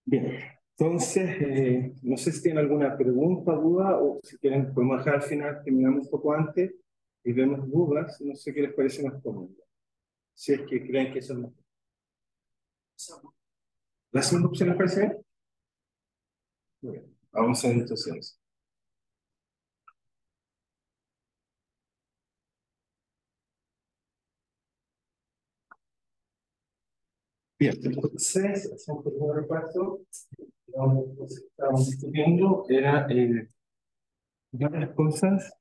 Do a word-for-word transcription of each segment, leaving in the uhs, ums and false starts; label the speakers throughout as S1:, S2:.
S1: Bien, entonces, eh, no sé si tienen alguna pregunta, duda, o si quieren, podemos dejar al final, terminamos un poco antes y vemos dudas, no sé qué les parece más cómodo. Si es que creen que eso es más. ¿La segunda opción les parece bien? Muy bien, vamos a ver entonces. Bien, entonces, hacemos un primer repaso. Lo que estábamos discutiendo era eh, varias cosas.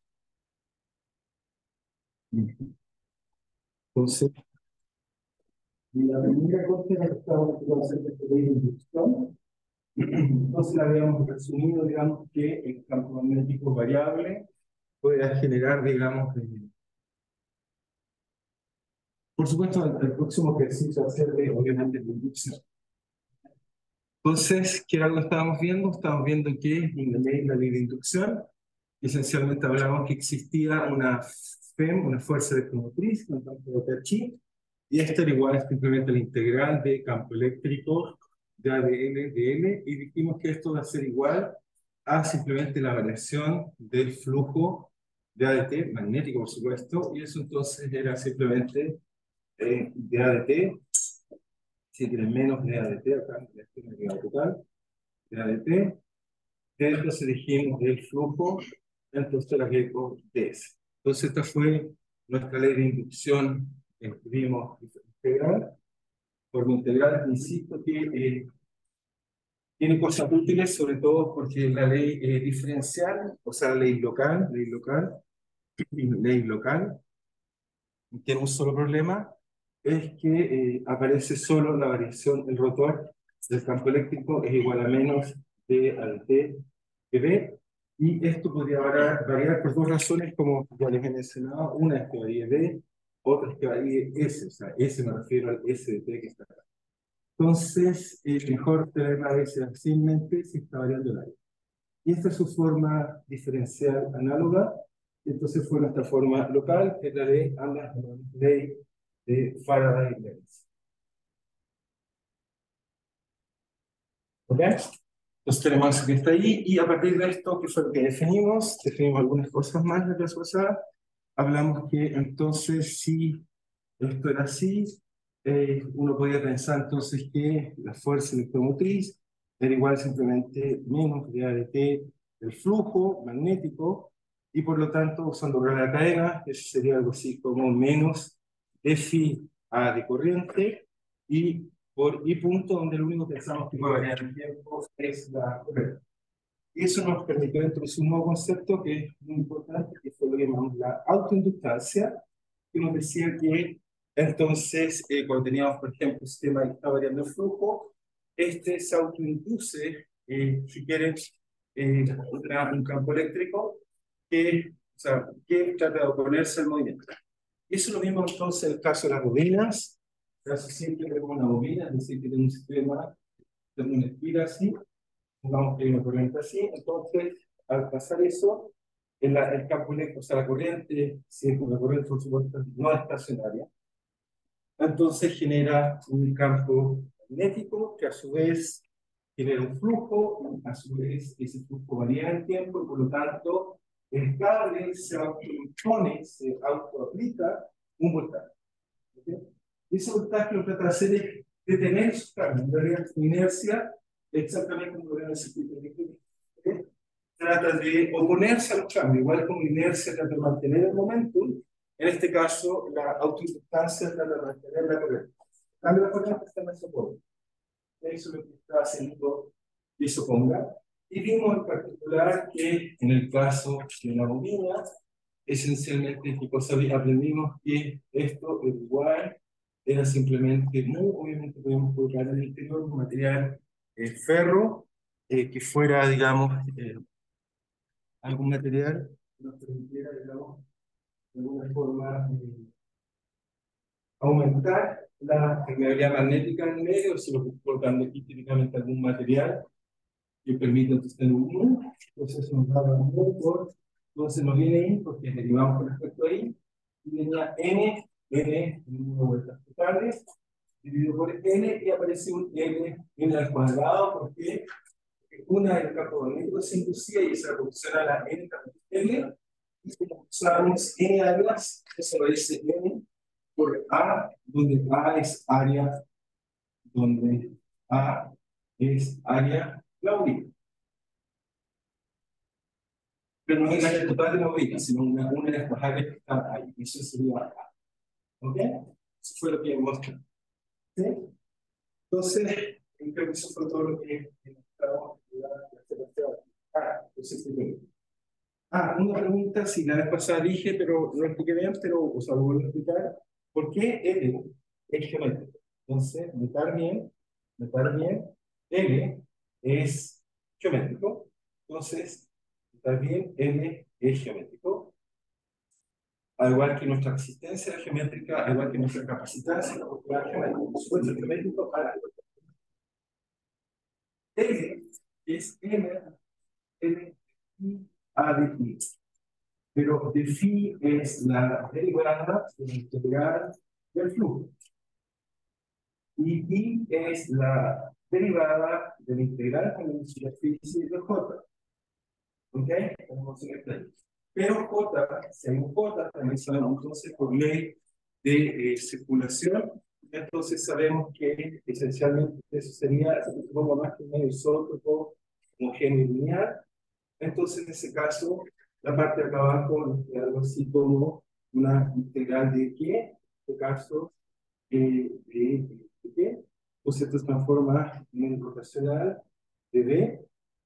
S1: Entonces, la primera cosa era que estábamos haciendo de inducción. Entonces habíamos resumido, digamos, que el campo magnético variable puede generar, digamos, eh, por supuesto, el, el próximo ejercicio va a ser de, obviamente, de inducción. Entonces, ¿qué era lo que estábamos viendo? Estábamos viendo que en la ley, la ley de inducción, esencialmente hablábamos que existía una F E M, una fuerza electromotriz, un campo de Cauchy, y esto era igual a simplemente la integral de campo eléctrico de A de L de L, y dijimos que esto va a ser igual a simplemente la variación del flujo de A de T, magnético por supuesto, y eso entonces era simplemente eh, de A de T, si tiene menos de A de T, acá en la esquema total, de A de T, entonces dijimos del flujo, entonces la que con D S. Entonces esta fue nuestra ley de inducción, escribimos integral, forma integral, insisto que eh, tiene cosas útiles, sobre todo porque la ley eh, diferencial, o sea, ley local, ley local, ley local, tiene un solo problema, es que eh, aparece solo la variación, el rotor del campo eléctrico es igual a menos D al T que B, y esto podría variar, variar por dos razones, como ya les he mencionado, una es que varíe D, otra es que varíe S, o sea, S me refiero al S de T que está acá. Entonces, es mejor tener la S así en mente si está variando el aire. Y esta es su forma diferencial análoga. Entonces fue nuestra forma local, que es la ley, la ley de Faraday-Lenz. ¿Ok? Entonces tenemos eso que está ahí, y a partir de esto, ¿qué fue lo que definimos? Definimos algunas cosas más de la clase pasada. Hablamos que entonces, si esto era así, eh, uno podía pensar entonces que la fuerza electromotriz era igual simplemente menos de A de T del flujo magnético, y por lo tanto, usando la cadena, eso sería algo así como menos Fi A de corriente, y por I punto, donde lo único que pensamos que puede variar el tiempo es la corriente. Y eso nos permitió introducir un nuevo concepto que es muy importante, que fue lo que llamamos la autoinductancia, que nos decía que entonces, eh, cuando teníamos, por ejemplo, un sistema que está variando el flujo, este se autoinduce, eh, si quieres, eh, una, un campo eléctrico que, o sea, que trata de oponerse al movimiento. Eso es lo mismo entonces en el caso de las bobinas. Casi siempre tenemos una bobina, es decir, que tenemos un sistema de una espira así, pongamos que hay una corriente así, entonces al pasar eso, en la, el campo eléctrico, o sea, la corriente, si es una corriente por supuesto no estacionaria, entonces genera un campo magnético que a su vez genera un flujo, a su vez ese flujo varía en el tiempo y por lo tanto el cable se autoimpone, se autoaplica un voltaje. ¿Okay? Y ese voltaje lo que trata de hacer es detener su cambio, en realidad su inercia, exactamente como lo ven en el circuito eléctrico. ¿Okay? Trata de oponerse a los cambios, igual como inercia trata de mantener el momentum, en este caso la autoinductancia trata de mantener la corriente. Cambio la corriente está en ese punto. Eso es lo que está haciendo Isoponga. Y vimos en particular que en el caso de la bobina, esencialmente, ¿qué cosa aprendimos? Que esto es igual, era simplemente, muy obviamente podemos colocar en el interior un material eh, ferro, eh, que fuera, digamos, eh, algún material que nos permitiera, digamos, de alguna forma eh, aumentar la permeabilidad magnética en el medio, si lo colocando aquí típicamente algún material que permite entonces tener un mu, entonces eso nos da un mu por, entonces nos viene ahí, porque derivamos con respecto a I, y venía N, N, número de vueltas totales, dividido por n, y aparece un n, n al cuadrado, porque una del campo magnético se inducía y se proporciona a la n n, y como usamos n áreas, eso lo dice n por A, donde A es área, donde A es área Laurina. Pero no es el área total de Laurina, sino una, una de las áreas que están ahí. Eso sería A. ¿Ok? Eso fue lo que mostré. ¿Sí? Entonces, creo que eso fue todo lo que mostramos en la Ah, entonces, ah, una pregunta, si la vez pasada dije, pero no expliqué bien, pero o sea, lo vuelvo a explicar. ¿Por qué L es geométrico? Entonces, notar bien, notar bien, L es geométrico. Entonces, notar bien, L es geométrico. Al igual que nuestra resistencia geométrica, al igual que nuestra capacitancia, es geométrico. Supuesto geométrico para L es M, L, I, A de I. Pero de phi es la derivada de la integral del flujo. Y pi es la derivada de la integral con la superficie de J. ¿Ok? Tenemos un ejemplo. Pero J, si hay un J, también sabemos entonces por ley de eh, circulación, entonces sabemos que esencialmente eso sería, si pongo más que un medio isótropo homogéneo lineal. Entonces, en ese caso, la parte de acá abajo nos queda algo así como una integral de qué, en este caso, eh, de, de qué. Entonces, esto se transforma en un rotacional de B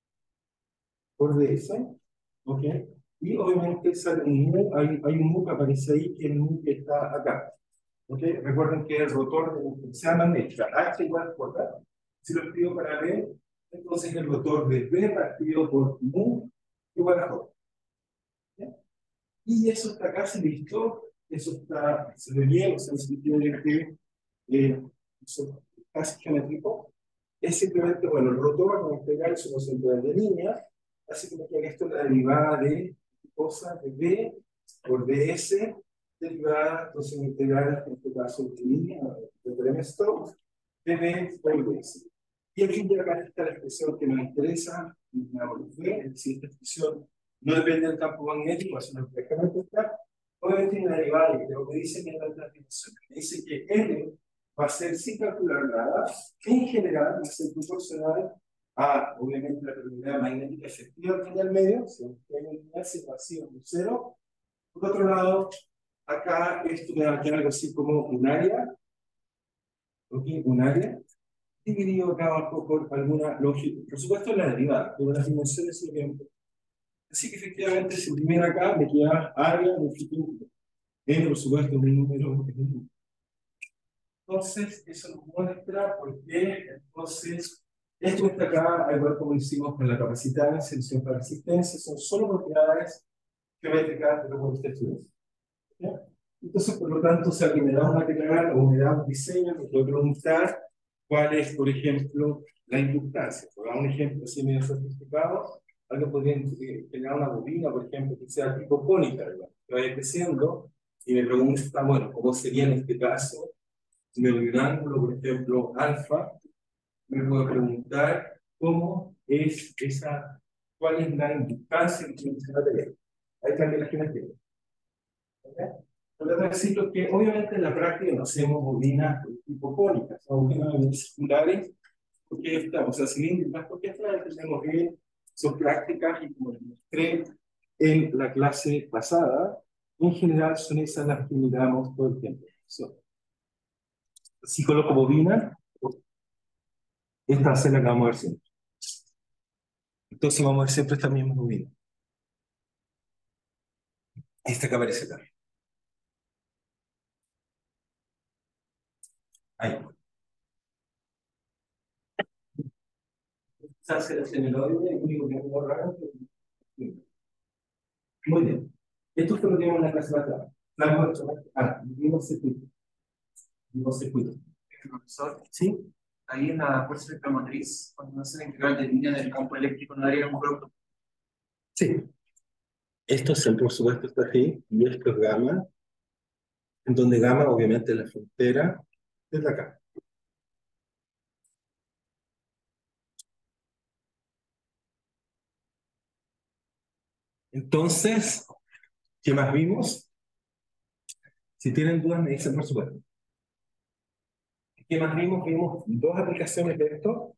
S1: por ds, ¿ok? Y obviamente sale un mu, hay, hay un mu que aparece ahí, que es el mu que está acá. ¿Ok? Recuerden que el rotor de la intensidad magnética H igual a J. Si lo escribo para B, entonces el rotor de B partido por mu igual a J. ¿Ya? Y eso está casi listo, eso está, se ve bien, o sea, se tiene que eh, eso es casi geométrico. Es simplemente, bueno, el rotor con integral es una central de línea, así que me queda esto la derivada de cosas de B por ds, derivada, entonces integral, en este caso, de línea, de esto, de B por ds. Y aquí ya acá está la expresión que nos interesa, la B, es decir, esta expresión no depende del campo magnético, sino que directamente está. Obviamente tiene una derivada, y lo que dice que es la transformación, dice que N va a ser sin calcular nada, en general va a ser proporcional a, obviamente, la permeabilidad magnética efectiva que hay al medio, si hay un enlace vacío un cero. Por otro lado, acá esto me va a quedar algo así como un área, ¿ok? Un área, dividido acá abajo por alguna longitud. Por supuesto, la derivada, pero las dimensiones son bien. Así que efectivamente, si primero acá me queda área, longitud, n, por supuesto, un número, es un número. Entonces, eso nos muestra por qué, entonces, esto está acá, igual como hicimos con la capacitancia, selección para resistencia, son solo propiedades geométricas de los texturas. Entonces, por lo tanto, si alguien me da un material o me da un diseño, me puede preguntar cuál es, por ejemplo, la inductancia. Por dar un ejemplo así medio sofisticado, alguien podría generar una bobina, por ejemplo, que sea tipo cónica, ¿verdad? Que vaya creciendo, y me pregunta, bueno, ¿cómo sería en este caso? Si me doy un ángulo, por ejemplo, alfa, me puedo preguntar cómo es esa, cuál es la inductancia que tiene ese material. Ahí cambia la geometría. ¿Okay? Por lo tanto, que obviamente en la práctica no hacemos bobinas tipo cónicas, son bobinas circulares, porque estamos, o sea, cilíndricas, porque estas entendemos que son prácticas y como les mostré en la clase pasada, en general son esas las que miramos todo el tiempo. So, si coloco bobina, esta va a ser la que vamos a ver siempre. Entonces vamos a ver siempre esta misma bobina. Esta que aparece acá. Ahí. Se hace el semeloide, el único que es muy raro. Muy bien. Esto fue lo que vimos en la clase pasada. Ah, vimos circuito. Vimos circuito. Profesor, ¿sí? Ahí en la fuerza electromotriz, cuando hace la integral de línea del campo eléctrico, ¿no daría un producto? Sí. Esto es el, por supuesto, está aquí, y esto es gamma, en donde gamma, obviamente, es la frontera desde acá. Entonces, ¿qué más vimos? Si tienen dudas, me dicen por supuesto. ¿Qué más vimos? Vimos dos aplicaciones de esto.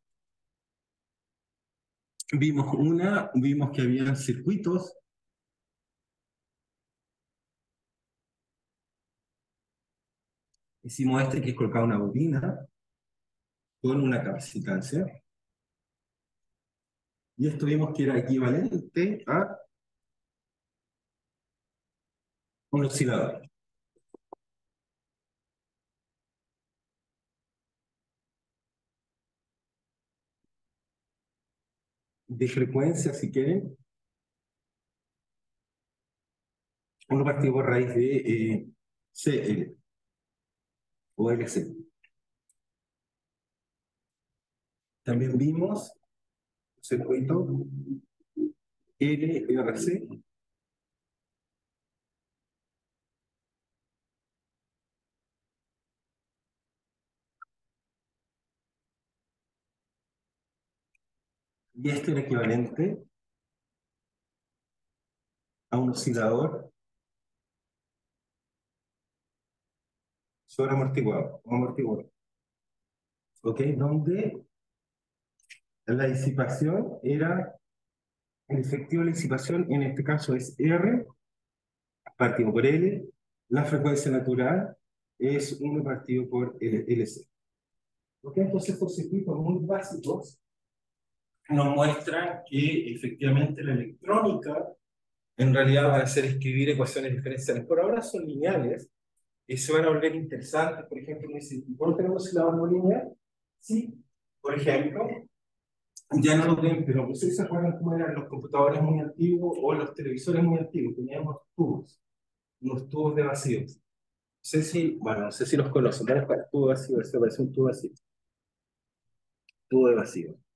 S1: Vimos una, vimos que había circuitos. Hicimos este que es colocar una bobina con una capacitancia. Y esto vimos que era equivalente a un oscilador. De frecuencia, si quieren, uno partido por raíz de eh, C L o L C. También vimos circuito L R C. Y esto era equivalente a un oscilador sobre amortiguador, o amortiguador. ¿Ok? Donde la disipación era, el efectivo de la disipación en este caso es R partido por L, la frecuencia natural es uno partido por L C. ¿Ok? Entonces estos circuitos muy básicos nos muestran que efectivamente la electrónica en realidad va a hacer escribir ecuaciones diferenciales. Por ahora son lineales y se van a volver interesantes. Por ejemplo, me dice, ¿no tenemos oscilador no lineal? Sí, por ejemplo, ya no lo ven, pero ¿ustedes se acuerdan cómo eran los computadores muy antiguos o los televisores muy antiguos? Teníamos tubos, unos tubos de vacío. No sé si, bueno, no sé si los conocen, ¿no? El tubo vacío, eso parece un tubo vacío. Tubo de vacío. No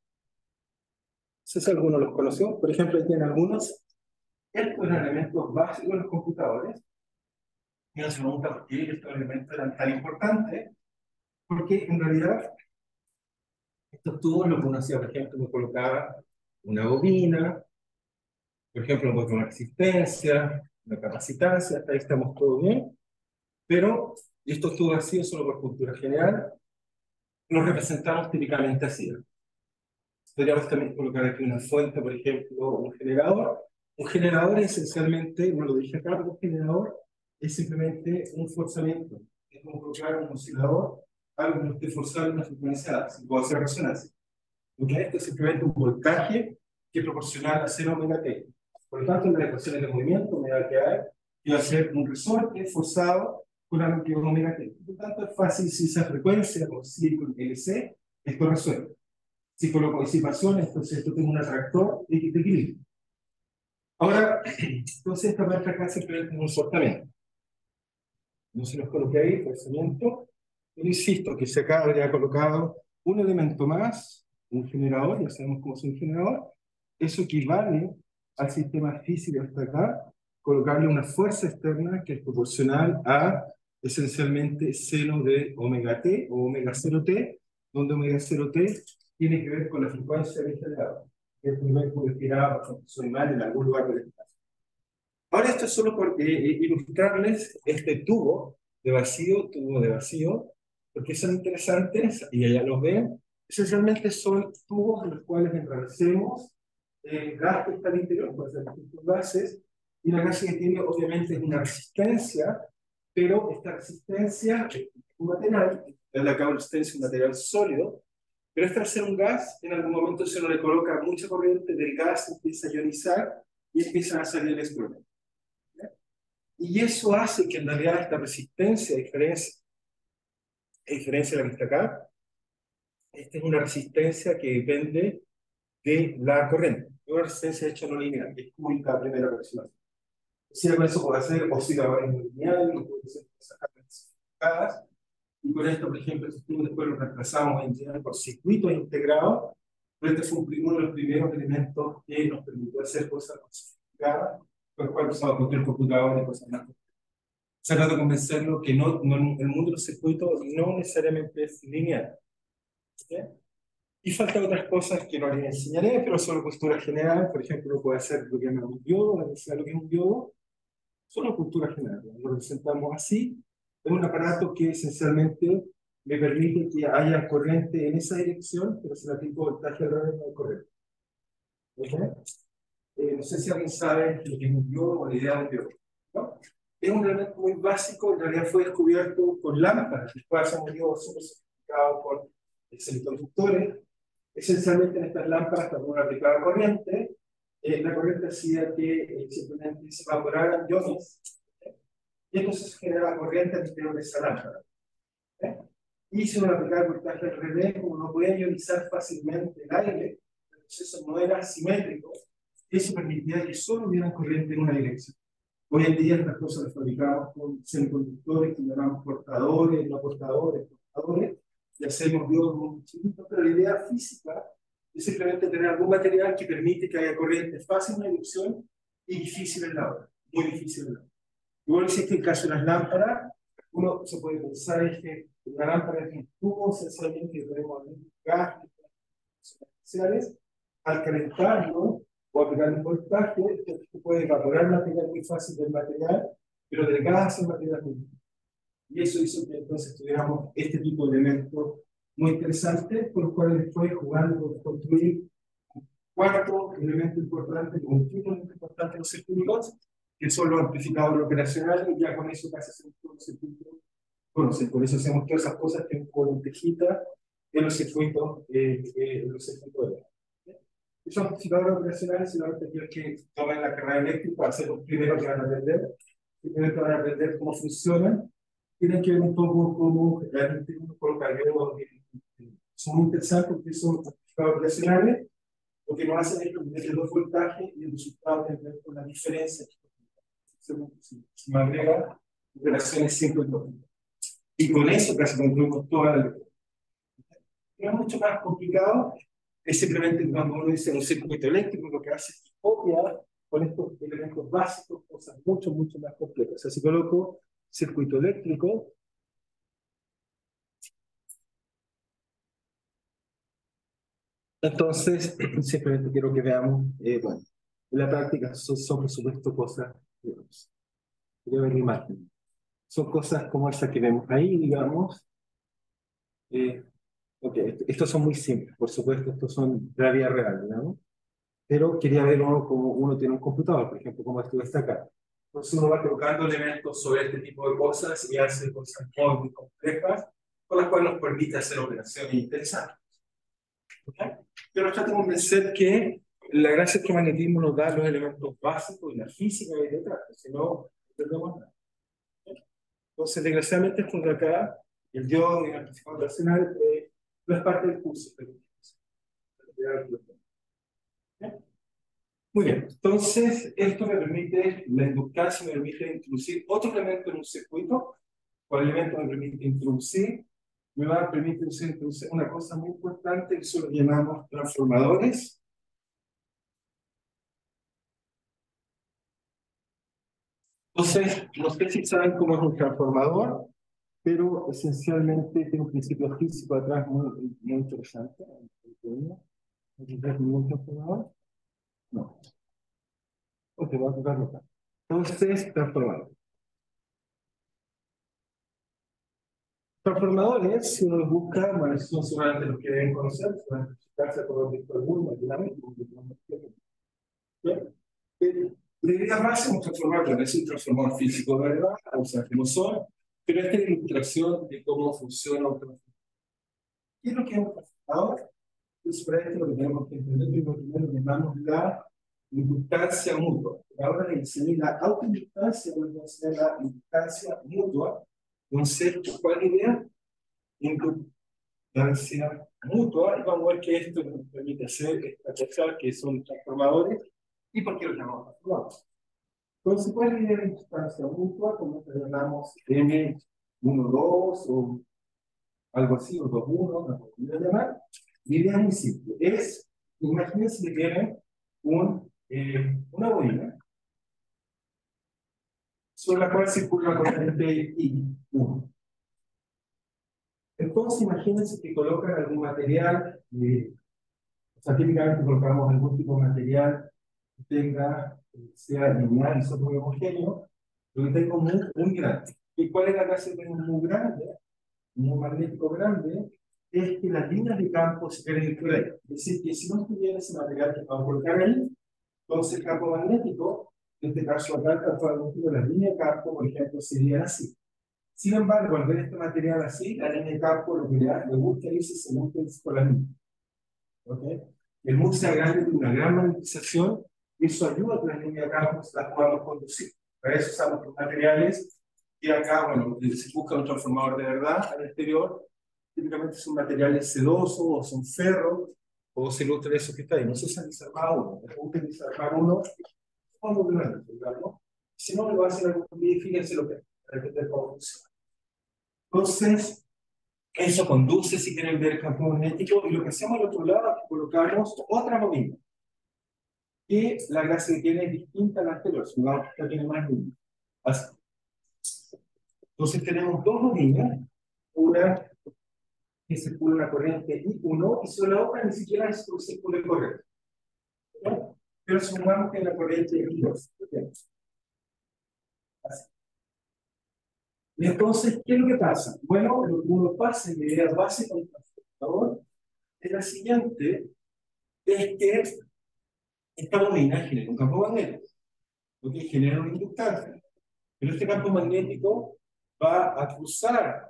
S1: sé si alguno los conoció. Por ejemplo, aquí tienen algunos. Estos eran elementos básicos de los computadores. Y uno se pregunta por qué estos elementos eran tan importantes. Porque en realidad estos tubos lo que uno hacía, por ejemplo, me colocaba una bobina, por ejemplo, una resistencia, una capacitancia, hasta ahí estamos todo bien. Pero estos tubos vacíos, solo por cultura general, los representamos típicamente así. Podríamos también colocar aquí una fuente, por ejemplo, un generador. Un generador esencialmente, no lo dije acá, pero un generador es simplemente un forzamiento. Es como colocar un oscilador, algo que no esté forzado en una frecuencia alta, si puedo hacer resonancia. Porque esto es simplemente un voltaje que es proporcional a cero omega t. Por lo tanto, en las ecuaciones de movimiento me va a quedar que va a ser un resorte forzado con la longitud omega t. Por lo tanto, es fácil si esa frecuencia, con C con L C, esto resuelve. Si coloco disipación, entonces esto tiene un atractor de equilibrio. Ahora, entonces esta marca acá simplemente es un soltamiento. No se los coloqué ahí, forzamiento. Pero insisto que si acá habría colocado un elemento más, un generador, ya sabemos cómo es un generador, eso equivale al sistema físico hasta acá, colocarle una fuerza externa que es proporcional a esencialmente seno de omega t o omega cero t, donde omega cero t tiene que ver con la frecuencia del generador, que es el primer respirado por función animal en algún lugar del espacio. Ahora esto es solo por eh, ilustrarles este tubo de vacío, tubo de vacío, porque son interesantes y allá los ven. Esencialmente son tubos en los cuales enrarecemos el gas que está al interior, puede ser distintos gases, y la gas que tiene obviamente es una resistencia, pero esta resistencia es un material, en la resistencia es un material sólido, pero este al ser un gas, en algún momento se le coloca mucha corriente del gas, empieza a ionizar y empiezan a salir electrones. Y eso hace que en realidad esta resistencia, a diferencia, a diferencia de la que está acá, esta es una resistencia que depende de la corriente. Es una resistencia de hecho no lineal, es única primera aproximación. Si con eso puede hacer osciladores no lineales, puede ser cosas y con esto, por ejemplo, después lo reemplazamos en general por circuitos integrados, pero este fue uno de los primeros elementos que nos permitió hacer cosas sofisticadas, con el cual usamos cualquier computador y cosas más. Se trata de convencerlo que no, no, el mundo de los circuitos no necesariamente es lineal. ¿Sí? Y faltan otras cosas que no les enseñaré, pero solo cultura general. Por ejemplo, puede hacer lo que llama un diodo, la necesidad de lo que es un diodo, solo cultura general. Lo representamos así. Es un aparato que esencialmente me permite que haya corriente en esa dirección, pero si le aplico voltaje al revés, no hay corriente. ¿Okay? Eh, no sé si alguien sabe lo que es un diodo o la idea de un diodo, ¿no? Es un elemento muy básico, en realidad fue descubierto con lámparas, después hacemos un diodo súper sofisticado con semiconductores. Esencialmente en estas lámparas, cuando uno aplicaba corriente, eh, la corriente hacía que eh, simplemente se evaporaran iones, ¿eh? Y entonces se generaba corriente al interior de esa lámpara. ¿Eh? Y si uno aplicaba el voltaje al revés, como no podía ionizar fácilmente el aire, el proceso no era simétrico, y eso permitía que solo hubiera corriente en una dirección. Hoy en día estas cosas las fabricamos con semiconductores que llamamos portadores, no portadores, portadores, y hacemos diodos muy chiquitos, pero la idea física es simplemente tener algún material que permite que haya corriente fácil en una dirección y difícil en la otra, muy difícil en la otra. Igual existe el caso de las lámparas, uno se puede pensar es que una lámpara es un tubo esencialmente que tenemos gas especiales, al calentarlo o aplicar un voltaje, se puede evaporar material muy fácil del material, pero del gas el material muy difícil. Y eso hizo que entonces tuviéramos este tipo de elementos muy interesantes, por los cuales después jugando por construir un cuarto elemento importante, un quinto elemento importante en los circuitos, que son los amplificadores operacionales, y ya con eso casi hacemos todos los circuitos. Bueno, por eso hacemos todas esas cosas que con lentejita en los circuitos, eh, eh, en los circuitos de esos amplificadores operacionales, son aquellos que toman la carrera eléctrica, para ser los primeros que van a aprender, primero que van a aprender cómo funcionan, tienen que ver un poco cómo realmente uno coloca algo. Son muy interesantes porque son amplificadores operacionales, lo que nos hacen es meter dos voltajes y el resultado tiene que ver con la diferencia. Se me agrega operaciones siempre lógicas. Y con eso casi concluimos toda la lectura. No es mucho más complicado, es simplemente cuando uno dice un circuito eléctrico, lo que hace es copiar con estos elementos básicos cosas mucho, mucho más complejas. O sea, si coloco circuito eléctrico, entonces simplemente quiero que veamos, eh, bueno, en la práctica son, son por supuesto cosas, digamos, quiero ver la imagen. Son cosas como esa que vemos ahí, digamos. Eh, ok, estos son muy simples, por supuesto, estos son de la vida real, digamos. Pero quería ver uno como uno tiene un computador, por ejemplo, como esto está acá. Entonces uno va colocando elementos sobre este tipo de cosas y hace cosas muy, muy complejas, con las cuales nos permite hacer operaciones interesantes. ¿Okay? Pero nos trata de convencer que la gracia es que el magnetismo nos da los elementos básicos y la física que hay detrás, si no, no perdemos nada. ¿Okay? Entonces, desgraciadamente, esto de acá, el diodo y el amplificador operacional, eh, no es parte del curso, pero ¿okay? Muy bien, entonces esto me permite, la inductancia me permite introducir otro elemento en un circuito, cuál elemento me permite introducir, me va a permitir introducir una cosa muy importante que eso lo llamamos transformadores. Entonces, no sé si saben cómo es un transformador, pero esencialmente tiene un principio físico atrás muy, muy interesante. ¿No tienes ningún transformador? No. Ok, voy a tocarlo acá. Entonces, transformador. Transformadores, si uno los busca, bueno, son seguramente los que deben conocer, van a explicarse por Víctor Bullman, dinámico. La idea base es un transformador, no es un transformador físico, ¿verdad? O sea, que no son, pero esta es la ilustración de cómo funciona un transformador. ¿Qué es lo que es un transformador? Entonces, para esto lo que tenemos que entender primero, primero llamamos la inductancia mutua. Ahora le enseñé la autoinductancia, voy a enseñar la inductancia mutua. Entonces, ¿cuál es la idea? Inductancia mutua, y vamos a ver que esto nos permite hacer esta cosa que son transformadores, y por qué los llamamos transformadores. Entonces, ¿cuál es la idea de inductancia mutua? Como la llamamos M uno dos o algo así, o dos uno, no podría llamar. La idea es muy simple, es, imagínense que tienen un, eh, una bobina sobre la cual circula la corriente I uno. Entonces, imagínense que colocan algún material, eh, o sea, típicamente colocamos algún tipo de material que tenga, eh, sea lineal y sobre homogéneo, lo que tengo muy, muy grande. ¿Y cuál es la clase que tengo muy grande? Muy magnético grande, es que las líneas de campo se quieren ir por ahí. Es decir, que si no estuviera ese material que vamos a colocar ahí, entonces el campo magnético, en este caso acá, el campo magnético, las líneas de campo, por ejemplo, serían así. Sin embargo, al ver este material así, la línea de campo lo que le, da, le gusta irse se gusta irse por la línea. ¿Okay? El mundo sea grande tiene una gran magnetización y eso ayuda a que las líneas de campo las podamos conducir. Para eso usamos los materiales y acá, bueno, se busca un transformador de verdad al exterior. Típicamente son materiales sedosos o son ferro o celulosa, eso que está ahí. No se usa desarmar uno, me gusta desarmar uno cuando grande, digamos. Si no, lo hacen algún día y fíjense lo que es, para que te cómo funciona. Entonces, eso conduce, si quieren ver el campo magnético, y lo que hacemos al otro lado es que colocamos otra bobina, que la clase que tiene es distinta a la anterior, supongamos que esta tiene más líneas. Así. Entonces tenemos dos bobinas, una que circula una corriente I uno, y sobre la otra ni siquiera es un círculo de corriente. ¿No? Pero supongamos que la corriente I dos. Así. Y entonces, ¿qué es lo que pasa? Bueno, lo que uno pasa en la idea básica del transformador es la siguiente, es que esta bobina genera un campo magnético, lo que genera una inductancia. Pero este campo magnético va a cruzar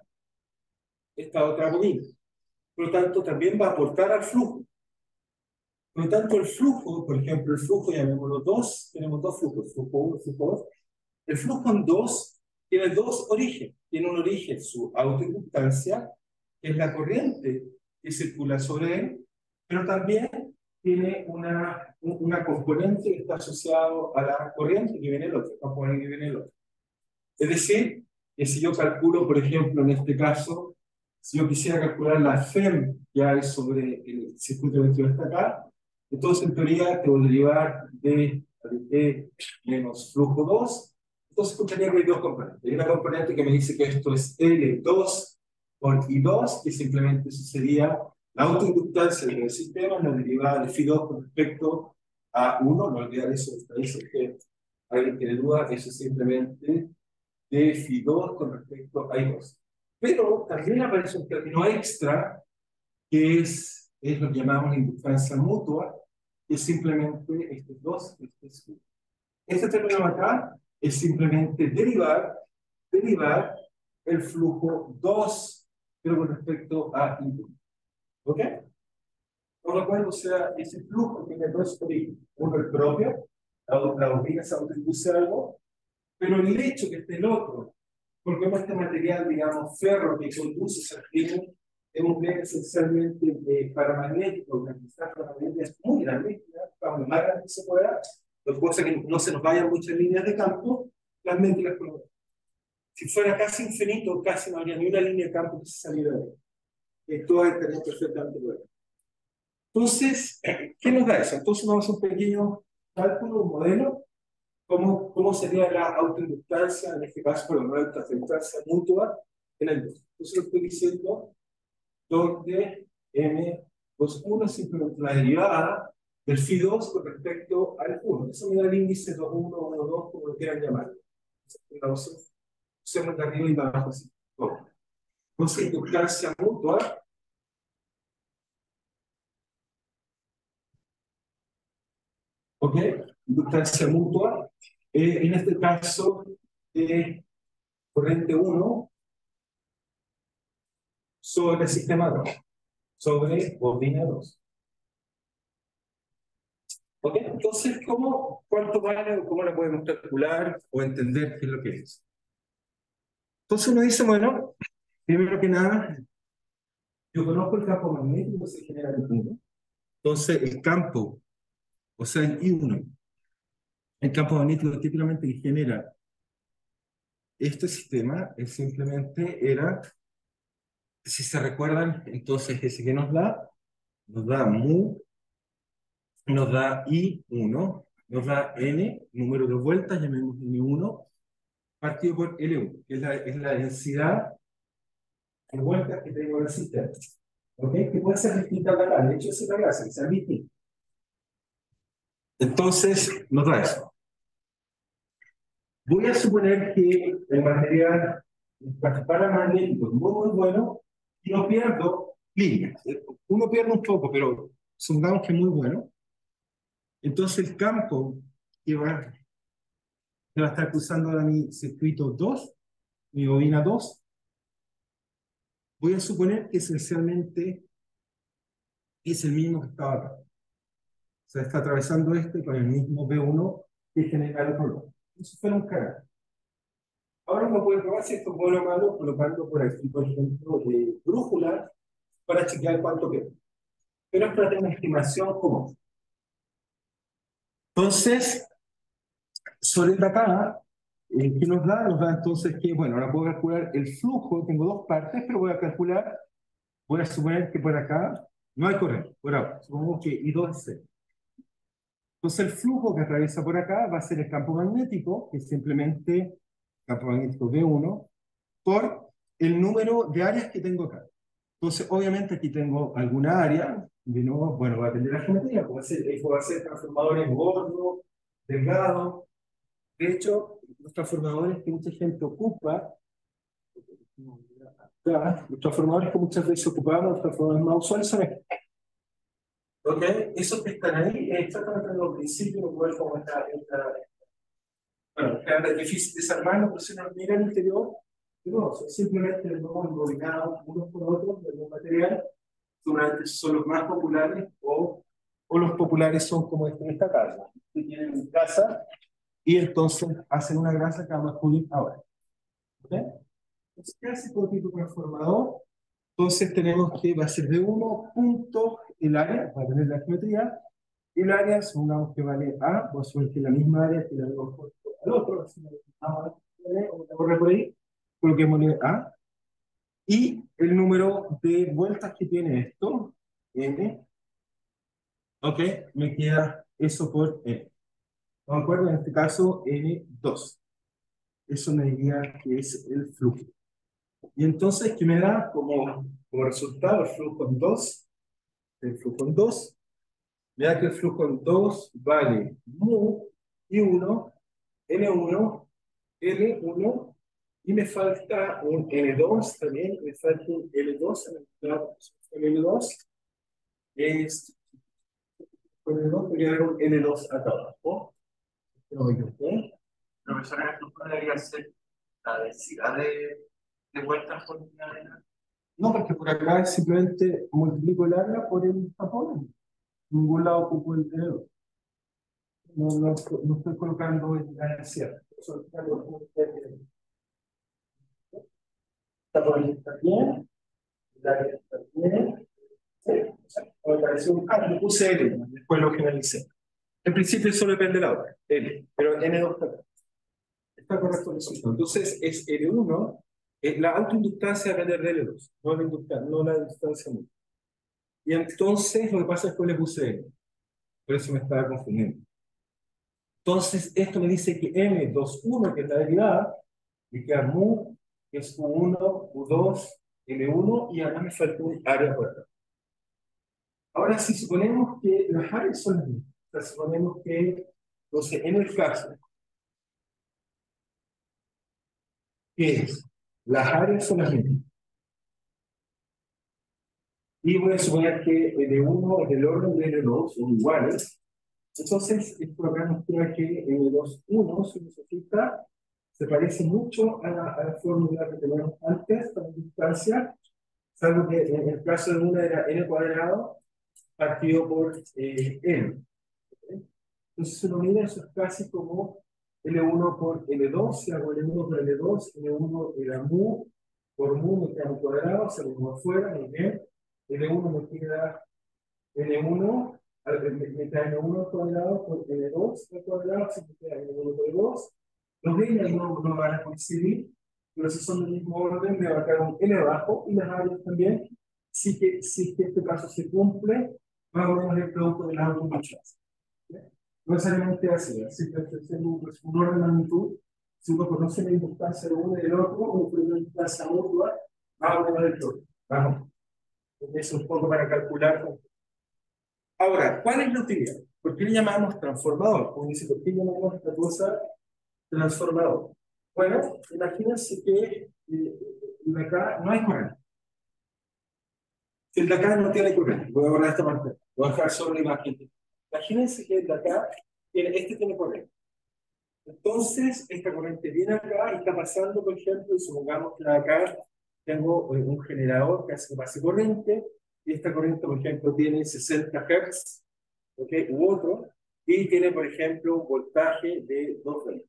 S1: esta otra bobina. Por lo tanto, también va a aportar al flujo. Por lo tanto, el flujo, por ejemplo, el flujo, llamémoslo dos, tenemos dos flujos, flujo uno, flujo dos. El flujo en dos tiene dos orígenes. Tiene un origen, su autoinductancia, que es la corriente que circula sobre él, pero también tiene una, una componente que está asociado a la corriente que viene del otro, componente que viene del otro. Es decir, que si yo calculo, por ejemplo, en este caso, si yo quisiera calcular la F E M que hay sobre el circuito eléctrico hasta acá, entonces en teoría te voy a derivar de E menos flujo dos. Entonces encontraría que hay dos componentes. Hay una componente que me dice que esto es L dos por I dos, que simplemente eso sería la autoinductancia del sistema, la derivada de Φ dos con respecto a uno. No olvidar eso, dice que alguien tiene duda, eso es simplemente de Φ dos con respecto a I dos. Pero también aparece un término extra, que es, es lo que llamamos inductancia mutua, que es simplemente estos dos, este es uno. Este término acá es simplemente derivar, derivar el flujo dos, pero con respecto a I uno. ¿Ok? Por lo cual, o sea, ese flujo tiene dos orígenes. Uno el propio, la, la bobina se autoinduce algo, pero el hecho que esté el otro, porque como este material, digamos, ferro que conduce ese flujo, es un medio esencialmente eh, paramagnético, una distancia paramagnética es muy grande, para lo más grande que se pueda, lo que pasa que no se nos vayan muchas líneas de campo, las métricas colocadas. Si fuera casi infinito, casi no habría ni una línea de campo que se saliera de ahí. Eh, todas estarían perfectamente buenas. Entonces, ¿qué nos da eso? Entonces vamos a hacer un pequeño cálculo, un modelo. ¿Cómo, ¿Cómo sería la autoinductancia, en este caso, por la autoinductancia mutua en el dos? Entonces lo estoy diciendo, donde M dos uno es simplemente la derivada del Φ dos con respecto al uno. Eso me da el índice dos uno, uno dos, como lo quieran llamar. Entonces, usemos de arriba y de abajo así. Entonces, inductancia mutua. ¿Ok? Inductancia mutua. Eh, en este caso, eh, corriente uno sobre el sistema dos, sobre bobina dos. ¿Ok? Entonces, ¿cómo, ¿cuánto vale o cómo lo podemos calcular o entender qué es lo que es? Entonces uno dice, bueno, primero que nada, yo conozco el campo magnético que se genera en uno. Entonces, el campo, o sea, en I uno, el campo magnético típicamente que genera este sistema es simplemente era, si se recuerdan, entonces ese que nos da, nos da mu, nos da I uno, nos da N, número de vueltas, llamemos N uno, partido por L uno, que es la, es la densidad de vueltas que tengo en el sistema. ¿Ok? Que puede ser distinta a la acá. De hecho, esa es la gracia, que sea distinta. Entonces, nota eso. Voy a suponer que el material paramagnético es muy, muy bueno y no pierdo líneas. Uno pierde un poco, pero supongamos que es muy bueno. Entonces, el campo que va, que va a estar cruzando ahora mi circuito dos, mi bobina dos, voy a suponer que esencialmente es el mismo que estaba acá. O sea, está atravesando este con el mismo B uno que genera el otro lado. Eso fue un canal. Ahora uno puede probar si esto es bueno o malo colocando por aquí, por ejemplo, de brújula para chequear cuánto queda. Pero es para tener una estimación común. Entonces, sobre el acá, eh, ¿qué nos da? Nos da entonces que, bueno, ahora puedo calcular el flujo, tengo dos partes, pero voy a calcular, voy a suponer que por acá no hay corriente, por ahora, supongamos que I dos es cero. Entonces el flujo que atraviesa por acá va a ser el campo magnético, que es simplemente campo magnético B uno, por el número de áreas que tengo acá. Entonces, obviamente aquí tengo alguna área, de nuevo, bueno, va a depender de la geometría, puede ser, puede ser transformadores gordos, delgados. De hecho, los transformadores que mucha gente ocupa, acá, los transformadores que muchas veces ocupamos, los transformadores más usuales son estos. ¿Ok? Esos que están ahí, exactamente en los principios, igual como está, está, bueno, es difícil desarmarlo, pero si uno mira el interior, no, son simplemente los ubicados unos por otros del mismo material, seguramente son los más populares, o, o los populares son como este en esta casa, que tienen en casa, y entonces hacen una grasa que vamos a descubrir ahora. ¿Ok? Entonces, ¿qué hace con tipo transformador? Entonces tenemos que va a ser de uno punto el área, para tener la geometría, el área, supongamos que vale A, voy a suponer que es la misma área que la de los al otro, así que vamos a correr por ahí, coloquémosle A, y el número de vueltas que tiene esto, N, ok, me queda eso por N. ¿No me acuerdo? En este caso, N dos. Eso me diría que es el flujo. Y entonces, ¿qué me da como, como resultado el flujo en dos? El flujo en dos. Me da que el flujo en dos vale mu I uno, N uno, L uno, y me falta un N dos también, me falta un L dos, el L dos es, con el dos voy a dar un L dos acá abajo, no me equivoqué. Profesora, ¿tú podrías hacer la densidad de, de vueltas por unidad de la? No, porque por acá es simplemente multiplico el área por el tapón. En ningún lado ocupo el L dos. No, no, no estoy colocando la densidad. Solo estoy colocando el tapón está bien, el área está bien. Sí, o sea, me pareció un ah, le puse L, después lo finalicé. En principio solo depende de la hora, L, pero N dos está, está correcto el resultado. Entonces es L uno, eh, la autoinductancia depende de L dos, no la inductancia, no la inductancia misma. Y entonces lo que pasa es que le puse L, por eso me estaba confundiendo. Entonces esto me dice que M dos uno, que es la derivada, me queda mu, que es U uno, U dos, L uno, y además me falta un área por acá. Ahora, si suponemos que las áreas son las mismas, o sea, suponemos que, entonces, en el caso, que es, las áreas son las mismas, y voy a suponer que L uno y el orden de L dos son iguales, entonces, esto acá nos queda que L dos uno, si se fija, se parece mucho a la, a la fórmula que teníamos antes para la distancia, salvo que en el caso de una era n cuadrado partido por eh, n. ¿Okay? Entonces, si uno mira, eso es casi como L uno por L dos, si hago L uno por L dos, L uno era mu, por mu me queda un cuadrado, se lo pongo afuera, muy bien. L uno me queda L uno, me queda L uno al cuadrado por L dos al cuadrado, se me queda L uno por L dos. Los líneas no, no van a coincidir, pero si son del mismo orden, me va a quedar un L abajo, y las áreas también, si que, si que este caso se cumple, más o menos el producto de las automáticas. No necesariamente así, así que es un, un orden de magnitud. Si uno conoce la importancia de uno y del otro, uno puede una instancia mutua, más o menos del todo. Vamos. Es un poco para calcular. Ahora, ¿cuál es la utilidad? ¿Por qué le llamamos transformador? Como dice, ¿por qué llamamos esta cosa transformador? Bueno, imagínense que eh, de acá no hay corriente. El de acá no tiene corriente. Voy a borrar esta parte. Voy a dejar solo la imagen. Imagínense que el de acá, tiene, este tiene corriente. Entonces, esta corriente viene acá y está pasando, por ejemplo, y supongamos que acá tengo eh, un generador que hace que pase corriente, y esta corriente, por ejemplo, tiene sesenta hertz, ¿ok? U otro, y tiene, por ejemplo, un voltaje de doscientos veinte,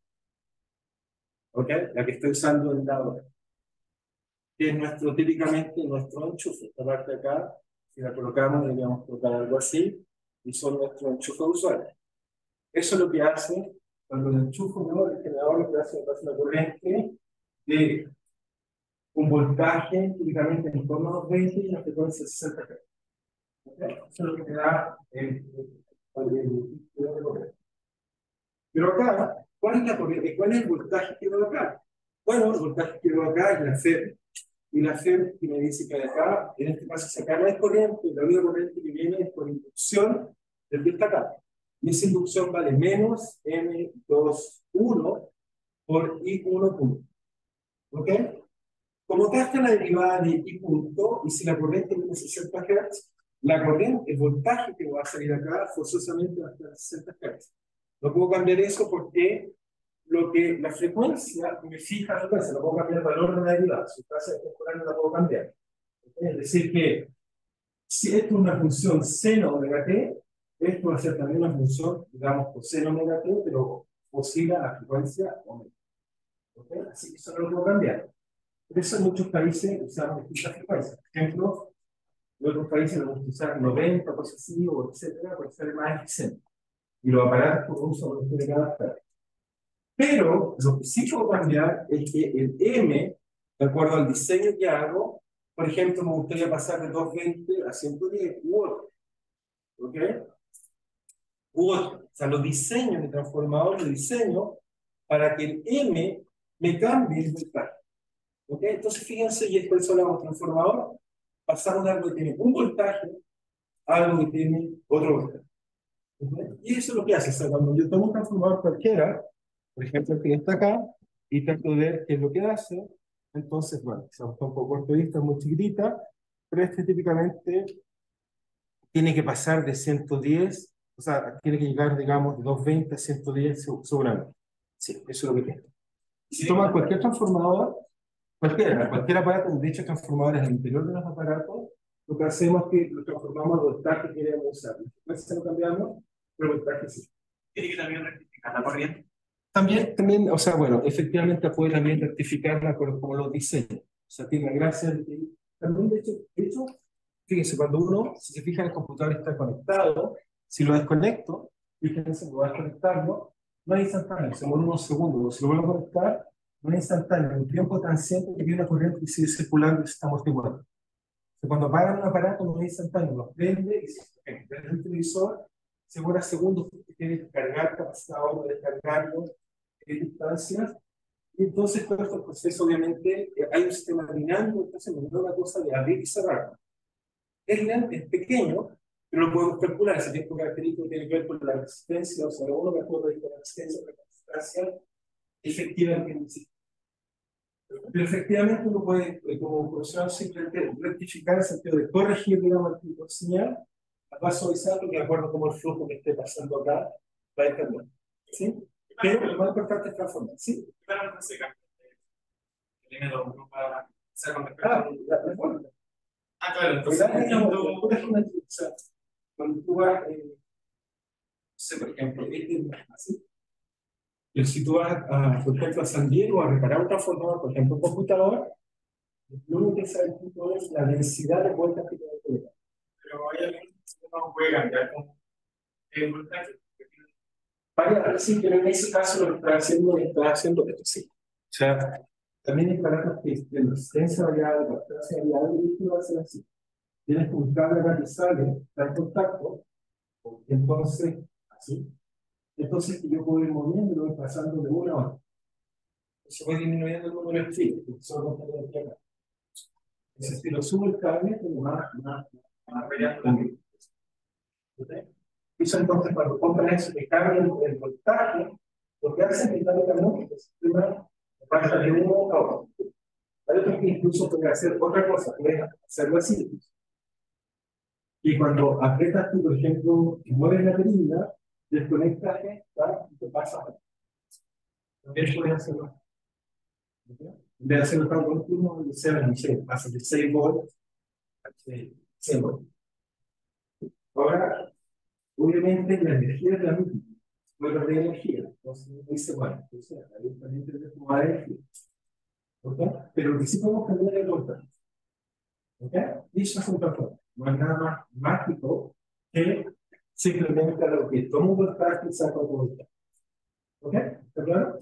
S1: ¿ok? La que estoy usando en la hora. Que es nuestro, típicamente, nuestro enchufe. Esta parte de acá, si la colocamos, deberíamos colocar algo así, y son nuestros enchufes usuales. Eso es lo que hace cuando el enchufo, ¿no? El generador lo que hace es pasar una corriente de un voltaje típicamente en torno a los veinte y una frecuencia de sesenta hertz. ¿Okay? Eso es lo que me da el, el, el, el, pero acá, ¿cuál es, la corriente? ¿Cuál es el voltaje que veo acá? Bueno, el voltaje que veo acá es la F E R. Y la F E R que me dice que acá, en este caso, si acá no hay corriente, la única corriente que viene es por inducción del que está acá. Y esa inducción vale menos M veintiuno por I uno punto. ¿Ok? Como acá está la derivada de I punto, y si la corriente es de sesenta hertz, la corriente, el voltaje que va a salir acá, forzosamente va a estar a sesenta hertz. No puedo cambiar eso porque lo que, la frecuencia me fija la frecuencia, no puedo cambiar el valor de la derivada. Su tasa temporal no la puedo cambiar. Es decir, que si esto es una función seno omega t, esto va a ser también una función, digamos, coseno omega t, pero oscila a la frecuencia omega. ¿Okay? Así que eso no lo puedo cambiar. Por eso en muchos países usamos distintas frecuencias. Por ejemplo, en otros países nos gusta usar noventa, cosas así, o etcétera, para ser más eficiente. Y los aparatos por uso no tienen que adaptar. Pero lo que sí puedo cambiar es que el M, de acuerdo al diseño que hago, por ejemplo, me gustaría pasar de doscientos veinte a ciento diez u otro. ¿Ok? U otro. O sea, lo diseño, mi transformador lo diseño para que el M me cambie el voltaje. ¿Ok? Entonces, fíjense, y después hablamos de transformador, pasamos de algo que tiene un voltaje a algo que tiene otro voltaje. ¿Ok? Y eso es lo que hace. O sea, cuando yo tomo un transformador cualquiera, por ejemplo, el que está acá, y trato de ver qué es lo que hace, entonces, bueno, se está un poco corto de vista, es muy chiquitita, pero este típicamente tiene que pasar de ciento diez, o sea, tiene que llegar, digamos, de doscientos veinte a ciento diez seguramente. Sí, eso es lo que tiene. Si toma cualquier transformador, cualquiera, cualquier aparato, de hecho, transformadores al interior de los aparatos, lo que hacemos es que lo transformamos al voltaje que queremos usar. Después se lo cambiamos, pero el voltaje sí. Tiene que también rectificar la corriente. También, también, o sea, bueno, efectivamente puede también rectificarla por, como los diseños. O sea, tiene la gracia de que también, de hecho, de hecho, fíjense, cuando uno, si se fija, el computador está conectado, si lo desconecto, fíjense, voy a desconectarlo, no es instantáneo, se muere unos segundos. Si lo vuelvo a conectar, no es instantáneo, un tiempo transciente que tiene una corriente y sigue circulando y se está amortiguando. O sea, cuando apagan un aparato, no es instantáneo, lo prende y se prende el televisor, se demora segundos porque tiene que cargar capacidad ahora de descargarlo en distancias. Y entonces, todo este proceso, obviamente, eh, hay un sistema dinámico, entonces no es una cosa de abrir y cerrar. Es lento, es pequeño, pero lo podemos calcular. Ese tiempo característico tiene que ver con la resistencia, o sea, uno me acuerdo de la resistencia, la resistencia efectiva que existe. Pero efectivamente uno puede, eh, como profesional, simplemente rectificar en el sentido de corregir, digamos, el tipo de señal, va suavizando de acuerdo con el flujo que esté pasando acá, va a ir cambiando. ¿Sí? Pero lo más importante es transformar. ¿Sí? Claro, no se cambia. El M dos no para hacer con respecto a la reforma. Ah, claro, entonces cuando tú vas, eh, no sé, por ejemplo, este es así. Pero si tú vas, a, por ejemplo, a San Diego a reparar un transformador, por ejemplo, un computador, lo único que sabe el tipo es la densidad de vueltas que tiene el teléfono. Pero hay alguien que no puede cambiar con el voltaje. Vaya, sí, pero en ese caso lo que está haciendo es está haciendo esto sí. O sea, también hay aparatos que de resistencia variable, captancia variable, y esto va a ser así. Tienes que buscar la que sale, está en contacto, entonces, así. Entonces, que yo puedo ir moviendo, lo voy pasando de una a otra. Se va disminuyendo el número de filas, porque solo no tengo que acá. Ese estilo sube el cable, pero más, más, más brillante. Eso entonces, cuando compran eso, que cambia el, el voltaje, lo que hace es que el sistema pasa de uno a otro. Hay otros que incluso pueden hacer otra cosa, pueden hacerlo así. Y cuando aprietas tú, por ejemplo, y mueves la perilla, desconectas esta y te pasa. También puedes hacerlo. En vez de hacerlo tan continuo, o sea, no sé, pasa de seis volts a cien volts. Ahora, obviamente, la energía es la misma. Puedo de energía. Entonces, dice, bueno, entonces, ahí también tenemos que tomar energía. ¿Ok? Pero lo que sí podemos cambiar el voltaje. ¿Ok? Y eso es otra forma. No es nada más mágico que simplemente lo que toma un voltaje y saca otro voltaje. ¿Ok? ¿Está claro?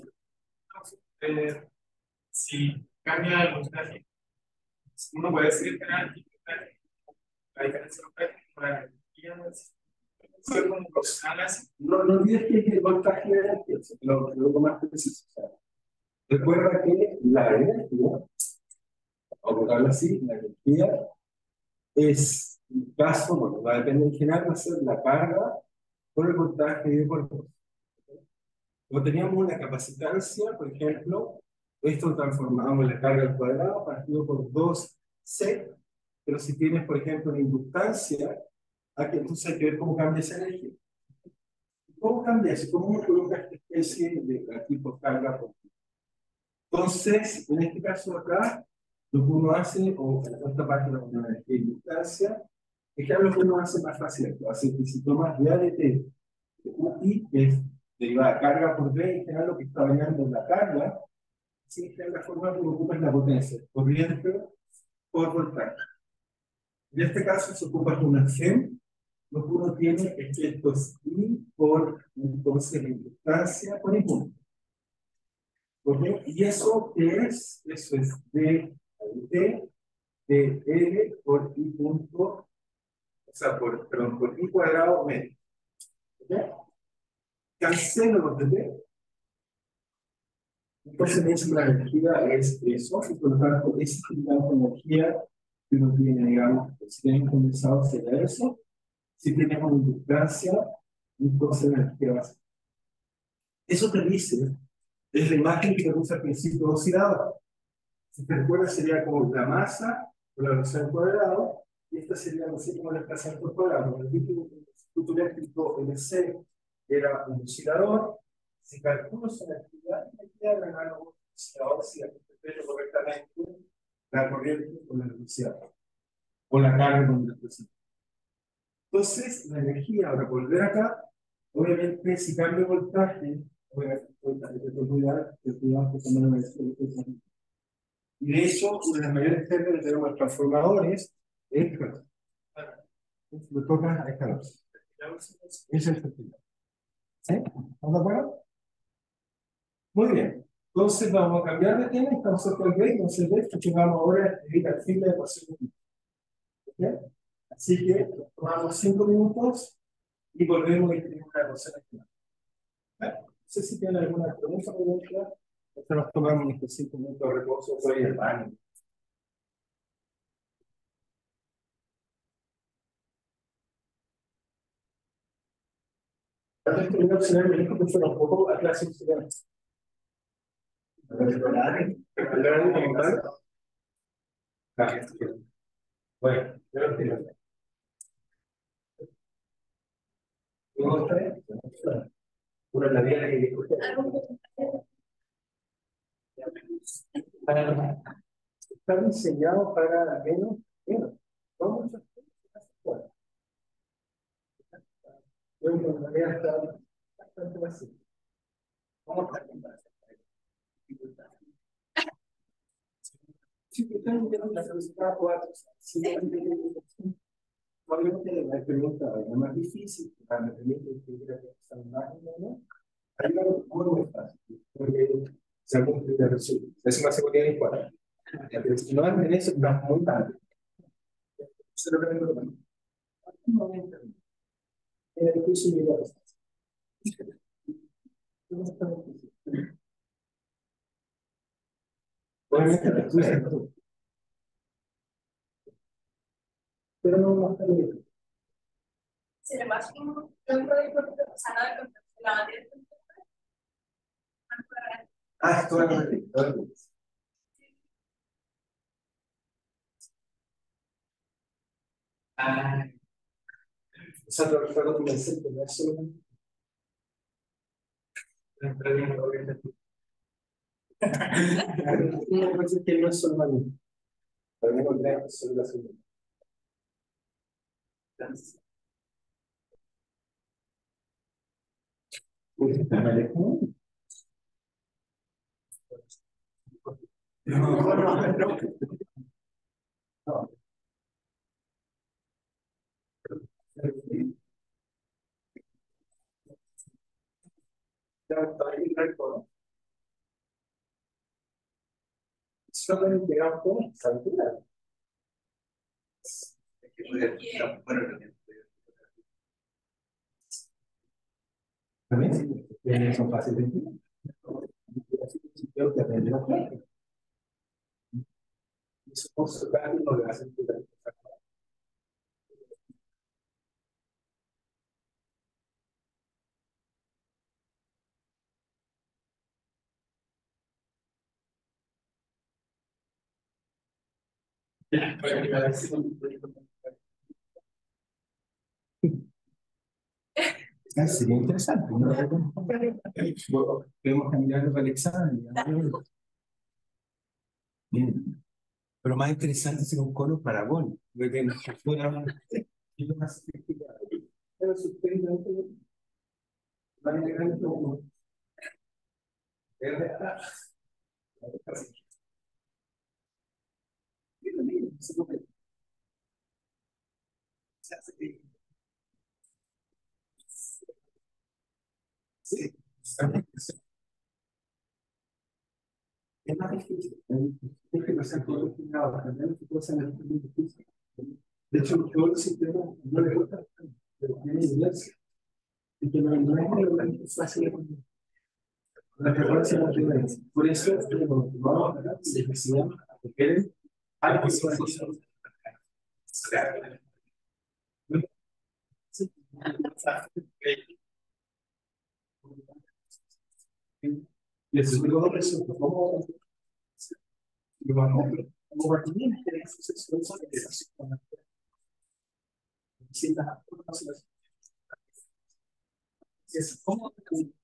S1: Eh, si cambia el voltaje, uno puede decir que la diferencia con la energía no es como proporcional así. No, no olvides que el voltaje de la energía, lo, lo más preciso. O sea, recuerda que la energía, o colocarlo así, la energía es, en caso, bueno, va a depender en general, va a ser la carga por el voltaje de por dos. Como teníamos una capacitancia, por ejemplo, esto transformamos la carga al cuadrado partido por dos C, pero si tienes, por ejemplo, una inductancia, aquí entonces hay que ver cómo cambia esa energía. ¿Cómo cambia eso? ¿Cómo uno coloca esta especie de tipo carga por? Entonces, en este caso acá, lo que uno hace, o en esta parte de la energía de inductancia, es que lo que uno hace más fácil. Así que si tomas V A de T, U I, que es derivada de carga por V, en general lo que está variando es la carga, así que la forma que ocupa es la potencia, corriente por voltaje. En este caso se ocupa una F E M, lo que uno tiene es que esto es I por, entonces, la inductancia por impulso. ¿Okay? ¿Y eso qué es? Eso es D de de L por I punto, o sea, por, perdón, por I cuadrado medio. ¿Okay? Cancelo los de D. Entonces me dice que la energía es eso, y por lo tanto, ese tipo de energía que uno tiene, digamos, si tiene un condensador sería eso, si tenemos una inductancia, entonces la energía va a ser. Eso te dice, es la imagen que te puse al principio de oscilador. Si te recuerdas, sería como la masa por la velocidad al cuadrado, y esta sería, no sé, como la desplazamiento al cuadrado. En el título eléctrico, el C era un oscilador. Si calculo su energía, la energía era análogo al oscilador, si interpreto correctamente la corriente con la velocidad, o la carga con la velocidad. Entonces, la energía, ahora volver acá, obviamente, si cambio voltaje, obviamente, hay que cuidar, que cuidado que también me decía. Y de hecho, una de las mayores técnicas que tenemos los transformadores es que lo tocas a esta luz. Ese es el sentido. ¿Sí? ¿Estamos de acuerdo? Muy bien. Entonces vamos a cambiar de tema. Estamos cerca del break. Entonces, de hecho, que vamos ahora a dedicar el fin de ecuación. ¿Okay? Así que tomamos cinco minutos y volvemos y tenemos una ecuación aquí. ¿Okay? No sé si tienen alguna pregunta o pregunta. Entonces nos tomamos estos cinco minutos de reposo por el baño. Antes de terminar, señor, me dijo que fuera un poco a clase de estudiantes. ¿Algún comentario? Bueno, yo lo entiendo. Una la vida que discute. Está diseñado para menos, menos. Vamos a hacer. Yo encontraría está bastante vacío. Vamos a hacer. Si ustedes entienden la velocidad cuatro, si obviamente la pregunta es más difícil, para me permite que quiera pensar más o menos, hay algo muy fácil, porque se ha cumplido el resultado. Es una seguridad en cuatro. Si no hacen eso, va muy tarde. Se lo prendo lo mismo. Un momento. En el curso de la obviamente, la pero no no está bien.
S2: ¿Será más un campo de pasada con la materia?
S1: Ah, esto es Ah, o sea, lo recuerdo que me dice que no es solamente entrar en la organización. Una cosa que no es solamente, pero no creo que es solo la segunda. Uy, está mal, ¿eh? No, no, no, no. No. Ya está ahí, ¿no? Solamente llegamos con esta altura. También sí, eh, son fáciles de entender. Yo te aprendí la clave. Eso por su parte no le hace entender. Ah, sería interesante, ¿no? Bueno, podemos cambiarlo para el examen. Bien. Pero más interesante sería un cono parabólico, porque nos fuera más sofisticado. Pero suspendente, más grande como es verdad. Sí, es más difícil. Es que pasa todo el final, también las cosas es muy difícil. De hecho, todos los sistemas no les gusta, pero tienen inercia. Y que no, no es muy fácil de entender. La frecuencia no tiene inercia. Por eso, cuando vamos a la necesidad, porque algo que se va a hacer. Y el segundo es cómo como Martín tiene sucesos de distintas formas. Es como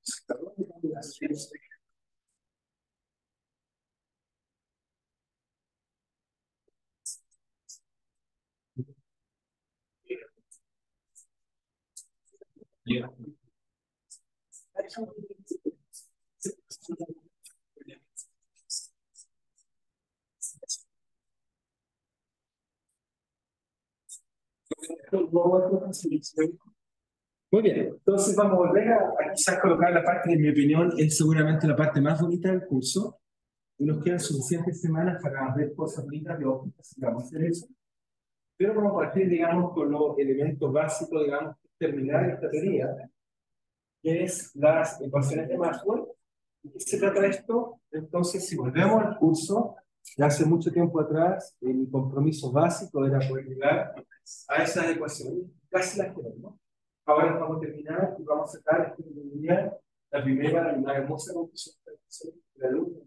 S1: muy bien, entonces vamos a volver a, a quizás colocar la parte, en mi opinión, es seguramente la parte más bonita del curso, y nos quedan suficientes semanas para ver cosas bonitas de ópticas, si vamos a hacer eso. Pero vamos a partir, digamos, con los elementos básicos, digamos, terminar esta teoría, que es las ecuaciones de Maxwell. ¿De qué se trata esto? Entonces, si volvemos al curso, de hace mucho tiempo atrás, eh, mi compromiso básico era poder llegar a esas ecuaciones, casi las tenemos. Ahora vamos a terminar y vamos a sacar esta la primera y una hermosa conclusión de la luz.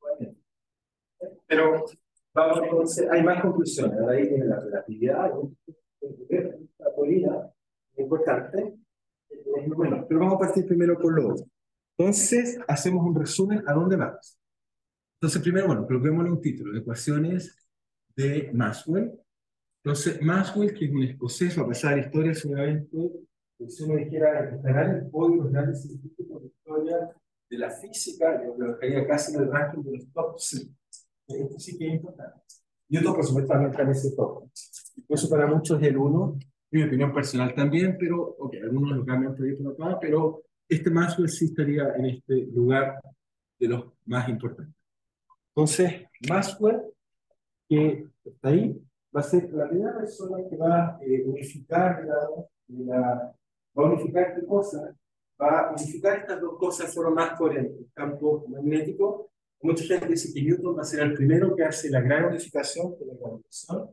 S1: Pero vamos entonces, hay más conclusiones. Ahí tiene la relatividad, la teoría, importante. Bueno, pero vamos a partir primero con lo otro. Entonces, hacemos un resumen a dónde vamos. Entonces, primero, bueno, coloquémosle un título, ecuaciones de Maxwell. Entonces, Maxwell, que es un escocés, a pesar de historia, seguramente, si uno dijera que estará en el podio de los grandes científicos de historia de la física, yo lo dejaría casi en el ranking de los top cinco. Esto sí que es importante. Y otro, por supuesto, también está en ese top. Eso para muchos es el uno, en mi opinión personal también, pero, ok, algunos lo cambian proyecto acá, pero este Maxwell sí estaría en este lugar de los más importantes. Entonces, Maxwell, que está ahí, va a ser la primera persona que va a eh, unificar, digamos, la, va a unificar qué cosa, va a unificar estas dos cosas de forma más coherente. El campo magnético, mucha gente dice que Newton va a ser el primero que hace la gran unificación, que es la gravitación,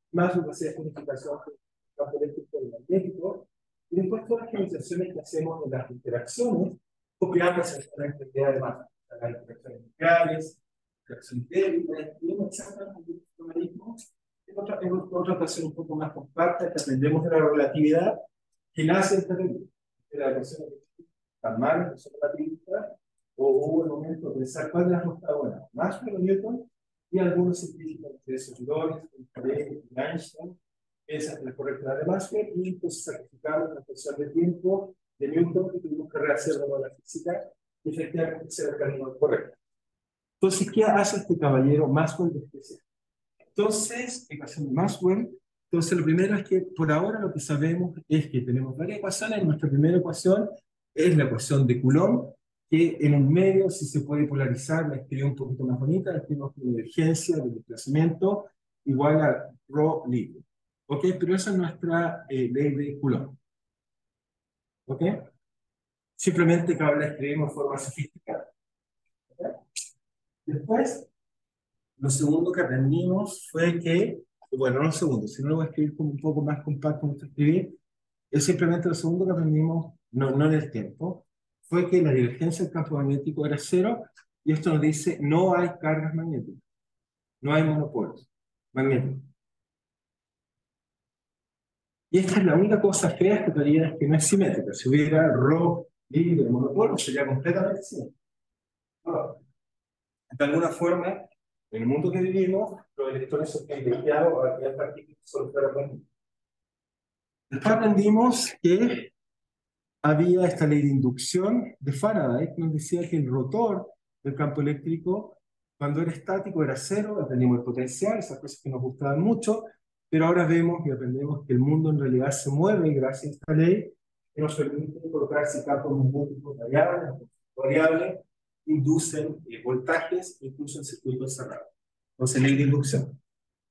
S1: más una capacidad de codificación del campo eléctrico y magnético, y después todas las generalizaciones que hacemos en las interacciones, copiando esencialmente la idea de masa, las interacciones nucleares, interacciones débiles, y uno exactamente el mecanismo. En otra, en otra ocasión un poco más compacta, que aprendemos de la relatividad, que nace en esta teoría, de la ecuación tan mal, que son relativistas, o hubo el momento de pensar cuál de las dos está buena, Maxwell o Newton, y algunos científicos de esos Lorenz, Einstein, piensan que la correcta de Maxwell, y entonces sacrificamos la función de tiempo de Newton y tuvimos que rehacerlo con la física, y efectivamente ese era el camino correcto. Entonces, ¿qué hace este caballero Maxwell de especial? Entonces, ecuación de Maxwell. Entonces, lo primero es que por ahora lo que sabemos es que tenemos varias ecuaciones. Nuestra primera ecuación es la ecuación de Coulomb, que en un medio, si se puede polarizar, la escribo un poquito más bonita, la escribimos como divergencia de desplazamiento igual a ρ libre. ¿Ok? Pero esa es nuestra eh, ley de Coulomb. ¿Ok? Simplemente que ahora la escribimos de forma sofisticada. ¿Ok? Después, lo segundo que aprendimos fue que, bueno, no lo segundo, si no lo voy a escribir como un poco más compacto como escribir, es simplemente lo segundo que aprendimos, no, no en el tiempo, fue que la divergencia del campo magnético era cero, y esto nos dice no hay cargas magnéticas, no hay monopolos magnéticos. Y esta es la única cosa fea de esta teoría, es que no es simétrica. Si hubiera ρ libre de monopolo, sería completamente simétrico. No. De alguna forma, en el mundo que vivimos, los electrones son privilegiados a aquellas partículas que son ferromagnéticas. Después aprendimos que había esta ley de inducción de Faraday, que nos decía que el rotor del campo eléctrico, cuando era estático, era cero. Aprendimos el potencial, esas cosas que nos gustaban mucho, pero ahora vemos y aprendemos que el mundo en realidad se mueve gracias a esta ley, que nos permite colocarse campos magnéticos variables, variables, inducen eh, voltajes, incluso en circuitos cerrados. Entonces, ley de inducción.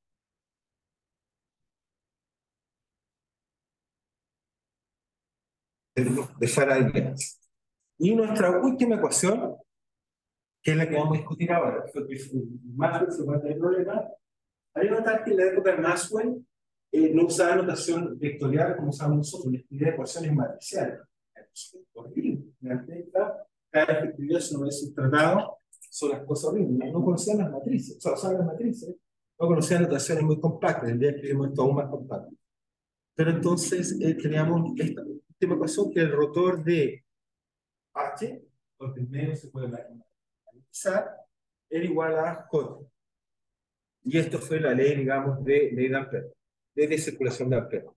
S1: De Faraday. Y nuestra última ecuación, que es la que vamos a discutir ahora, porque Maxwell se va a tener problemas. Hay que notar que en la época de Maxwell eh, no usaba notación vectorial como usamos nosotros, le escribía ecuaciones matriciales. Horrible. Cada vez que escribía su novela tratado, son las cosas horribles. No conocían las matrices, o sea, usaban las matrices, no conocían notaciones muy compactas. El día escribimos esto aún más compacto. Pero entonces eh, teníamos esta última ecuación, que el rotor de H, porque el medio se puede magnetizar, era igual a J. Y esto fue la ley, digamos, de ley de Ampère, ley de circulación de Ampère.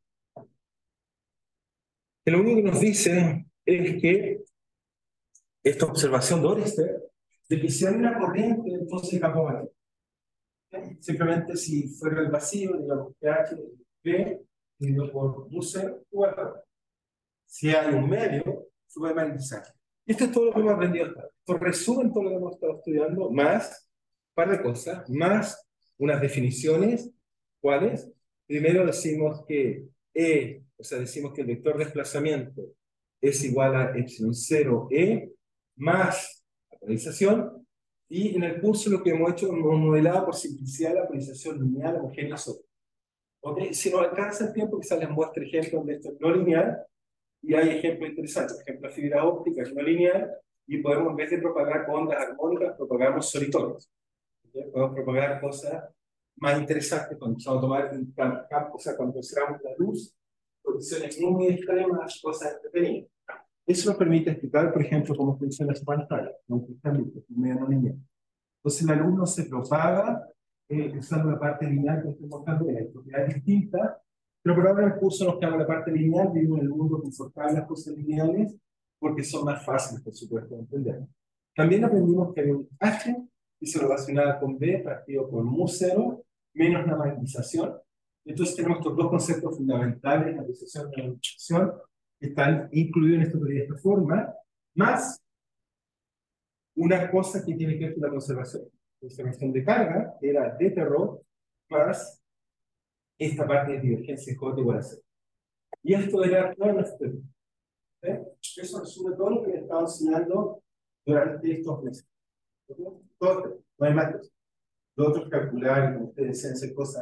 S1: Que lo único que nos dice es que esta observación de Oersted, de que si hay una corriente, entonces el campo magnético. Simplemente si fuera el vacío, digamos, que H, B, dividido por mu cero, igual a. Si hay un medio, se puede magnetizar. Esto es todo lo que hemos aprendido hasta ahora. Esto resumen todo lo que hemos estado estudiando, más un par de cosas, más unas definiciones. ¿Cuáles? Primero decimos que E, o sea, decimos que el vector de desplazamiento es igual a epsilon cero E más la polarización, y en el curso lo que hemos hecho, hemos modelado por simplicidad la polarización lineal homogénea sobre. ¿Okay? Si no alcanza el tiempo, quizás les muestre ejemplos de esto no lineal. Y hay ejemplos interesantes, por ejemplo, la fibra óptica es no lineal, y podemos, en vez de propagar ondas armónicas, propagamos solitonios. ¿Okay? Podemos propagar cosas más interesantes cuando empezamos a tomar un campo, o sea, cuando consideramos la luz, condiciones muy extremas, cosas entretenidas. Eso nos permite explicar, por ejemplo, cómo funciona las pantallas, no justamente, medio no lineal. Entonces, la luz no se propaga eh, usando la parte lineal que estoy mostrando, hay propiedades distintas. Pero por ahora en el curso nos quedamos en la parte lineal, vivimos en el mundo confortable las cosas lineales, porque son más fáciles, por supuesto, de entender. También aprendimos que hay un H, y se relacionada con B, partido por mu cero, menos la magnetización. Entonces tenemos estos dos conceptos fundamentales, la apreciación y la magnetización, que están incluidos en esta teoría de esta forma, más una cosa que tiene que ver con la conservación. La conservación de carga era de terror, más esta parte de divergencia J igual a cero. Y esto era toda nuestra teoría. ¿Eh? Eso resume todo lo que he estado enseñando durante estos meses. Todo, no hay más cosas. Lo otro es calcular, como ustedes decían, hacer cosas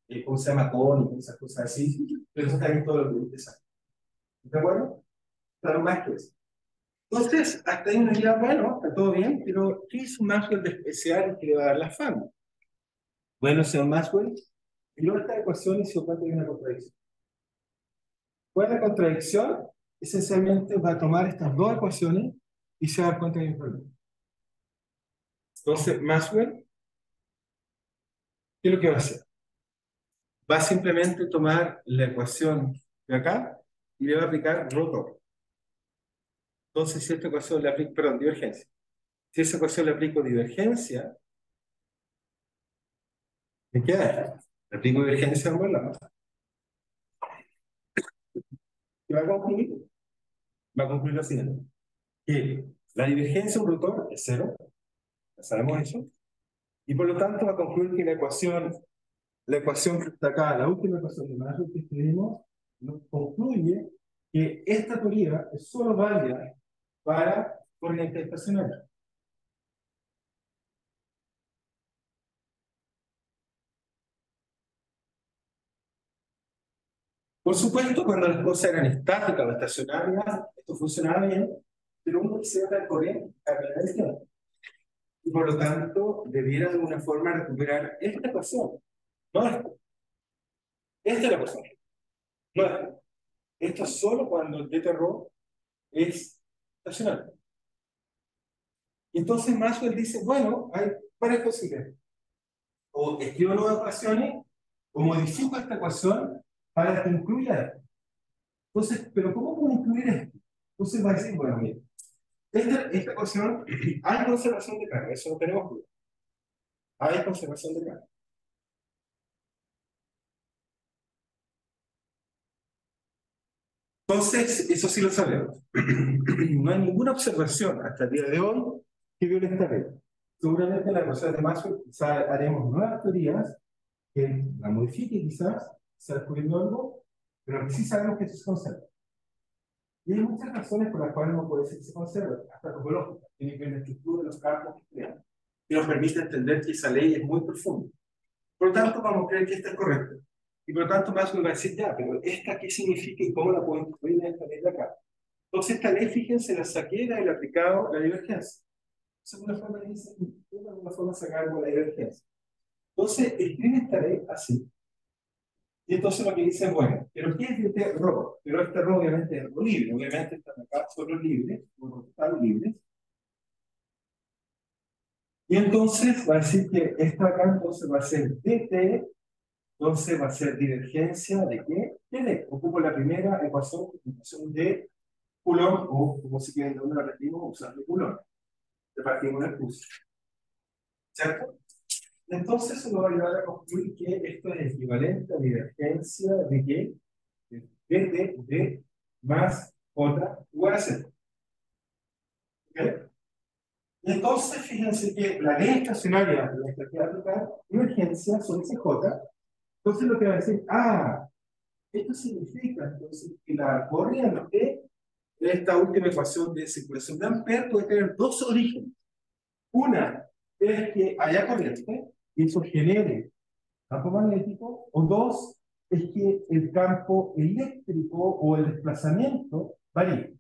S1: eh, ¿cómo se llama? Cónico, esas cosas así, pero eso está en todo lo que ustedes saben. ¿De acuerdo? Claro, más que eso. Entonces, hasta ahí uno dirá, bueno, está todo bien, pero ¿qué hizo Maxwell de especial que le va a dar la fama? Bueno, señor Maxwell, miró esta ecuación y se dio cuenta que hay una contradicción. ¿Cuál es la contradicción? Esencialmente va a tomar estas dos ecuaciones y se va a dar cuenta que hay un problema. Entonces, Maxwell, ¿qué es lo que va a hacer? Va a simplemente tomar la ecuación de acá y le va a aplicar rotor. Entonces, si esta ecuación le aplico, perdón, divergencia. Si esa ecuación le aplico divergencia, ¿me queda? Le aplico divergencia a ambos lados. ¿Qué va a concluir? Va a concluir lo siguiente. Que la divergencia de un rotor es cero. Ya sabemos eso. Y por lo tanto va a concluir que la ecuación, la ecuación que está acá, la última ecuación de Maxwell que escribimos, nos concluye que esta teoría es solo válida para corrientes estacionarias. Por supuesto, cuando las cosas eran estáticas o estacionarias, esto funcionaba bien, pero uno quisiera la corriente a medida del tiempo. Y por lo tanto, debiera de alguna forma recuperar esta ecuación. No esta. Esta es la ecuación. No esta. Esto es solo cuando el θ rho es estacionario. Y entonces Maxwell dice, bueno, hay varias posibilidades. O escribo nuevas ecuaciones, o modifico esta ecuación para que incluya esto. Entonces, ¿pero cómo puedo incluir esto? Entonces va a decir, bueno, mira, esta, esta ecuación, hay conservación de carga, eso no tenemos duda. Hay conservación de carga. Entonces, eso sí lo sabemos. No hay ninguna observación hasta el día de hoy que viole esta regla. Seguramente en la ecuación de Maxwell quizás haremos nuevas teorías que la modifiquen quizás, se descubriendo algo, pero que sí sabemos que eso se conserva. Y hay muchas razones por las cuales no puede ser que se conserve, hasta topológicas. Tiene que ver la estructura de los campos que crean, que nos permite entender que esa ley es muy profunda. Por lo tanto, vamos a creer que esta es correcta. Y por lo tanto, Maxwell va a decir, ya, pero ¿esta qué significa y cómo la puedo incluir en esta ley de acá? Entonces, esta ley, fíjense, la saqué y la he aplicado la divergencia. Entonces, de alguna forma dice, de alguna forma sacamos la divergencia. Entonces, escribe esta ley así. Y entonces lo que dice es, bueno, pero ¿qué es este rho? Pero este rho obviamente es rho libre. Obviamente están acá solo libres, porque están libres. Y entonces va a decir que esta acá entonces va a ser dt. Entonces va a ser divergencia de qué? De D. Ocupo la primera ecuación, ecuación de Coulomb, o como si quieren, donde la repetimos, usando Coulomb. Repartimos el curso. ¿Cierto? Entonces eso nos va a ayudar a concluir que esto es equivalente a divergencia de qué? De D, D más J igual a cero. ¿Ok? Y entonces fíjense que la ley estacionaria, la que aquí va a aplicar, divergencia sobre C J. Entonces lo que va a decir, ah, esto significa entonces que la corriente de esta última ecuación de circulación de Ampère puede tener dos orígenes. Una es que haya corriente y eso genere campo magnético, o dos es que el campo eléctrico o el desplazamiento varíe.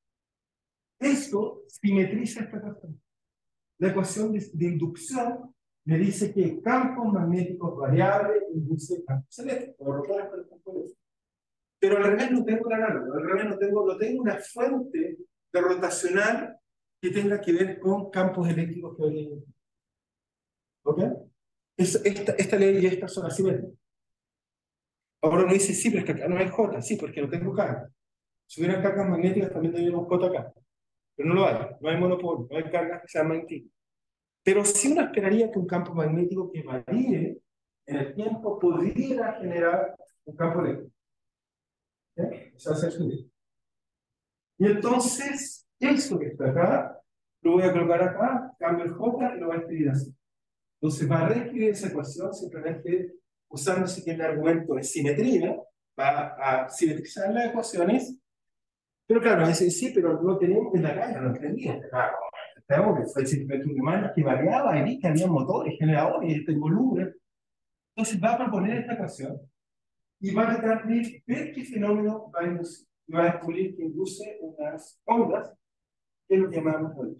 S1: Esto simetriza esta ecuación. La ecuación de, de inducción me dice que campos magnéticos variables inducen campos eléctricos, o rotores por el campo eléctrico. Pero al revés no tengo el análogo, al revés no tengo, no tengo una fuente de rotacional que tenga que ver con campos eléctricos que varían. ¿Ok? Es, esta, esta ley y esta son asimétricas. Ahora uno dice, sí, pero es que acá no hay J, sí, porque no tengo carga. Si hubiera cargas magnéticas también tendríamos J acá. Pero no lo hay, no hay monopolio, no hay cargas que sean magnéticas. Pero sí uno esperaría que un campo magnético que varíe en el tiempo pudiera generar un campo eléctrico. ¿Eh? Eso hace sentido. Y entonces, esto que está acá, lo voy a colocar acá, cambio el J y lo voy a escribir así. Entonces va a reescribir esa ecuación simplemente usando el argumento de simetría, va a simetrizar las ecuaciones, pero claro, dice, sí, pero no tenemos en la calle, no entendía. Claro, sabemos que fue simplemente un imán que variaba y vi que había motores, generadores, este volumen. Entonces va a proponer esta ecuación y va a tratar de ver qué fenómeno va a inducir. Y va a descubrir que induce unas ondas que lo llamamos la luz.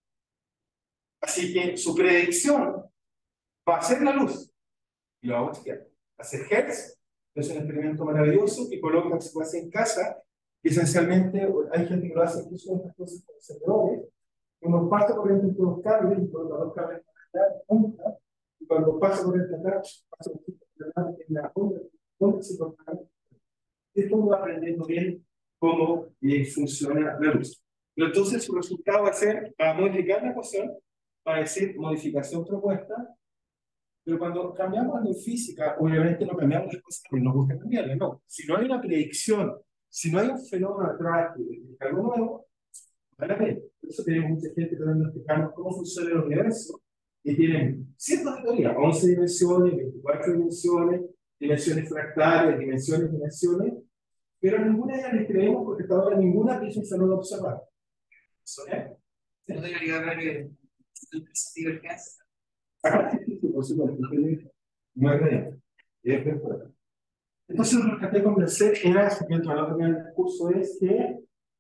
S1: Así que su predicción va a ser la luz. Y lo vamos a chequear. Va a ser Hertz. Es un experimento maravilloso que coloca, se puede hacer en casa. Y esencialmente, hay gente que lo hace incluso en estas cosas con servidores. Uno pasa corriente entre los cables y coloca los cables juntas. Y cuando pasa corriente acá, pasa corriente en la onda, donde se coloca. Esto va aprendiendo bien cómo eh, funciona la luz. Pero entonces su resultado va a ser, va a modificar la ecuación, va a decir modificación propuesta, pero cuando cambiamos en física, obviamente no cambiamos las cosas que nos gusta cambiarlas, no. Si no hay una predicción, si no hay un fenómeno atrás de algo nuevo, vale la pena. Por eso tenemos mucha gente tratando de explicarnos cómo funciona el universo, y tienen cientos de teorías, once dimensiones, veinticuatro dimensiones, dimensiones fractales, dimensiones, dimensiones, pero ninguna de ellas les creemos porque hasta ahora ninguna es un fenómeno observado. ¿Eso es?
S3: ¿No debería haber eh, divergencia?
S1: Acá sí, sí, por supuesto, no es real. Es verdad. Entonces lo que traté de convencer era, mientras la otra del curso, es que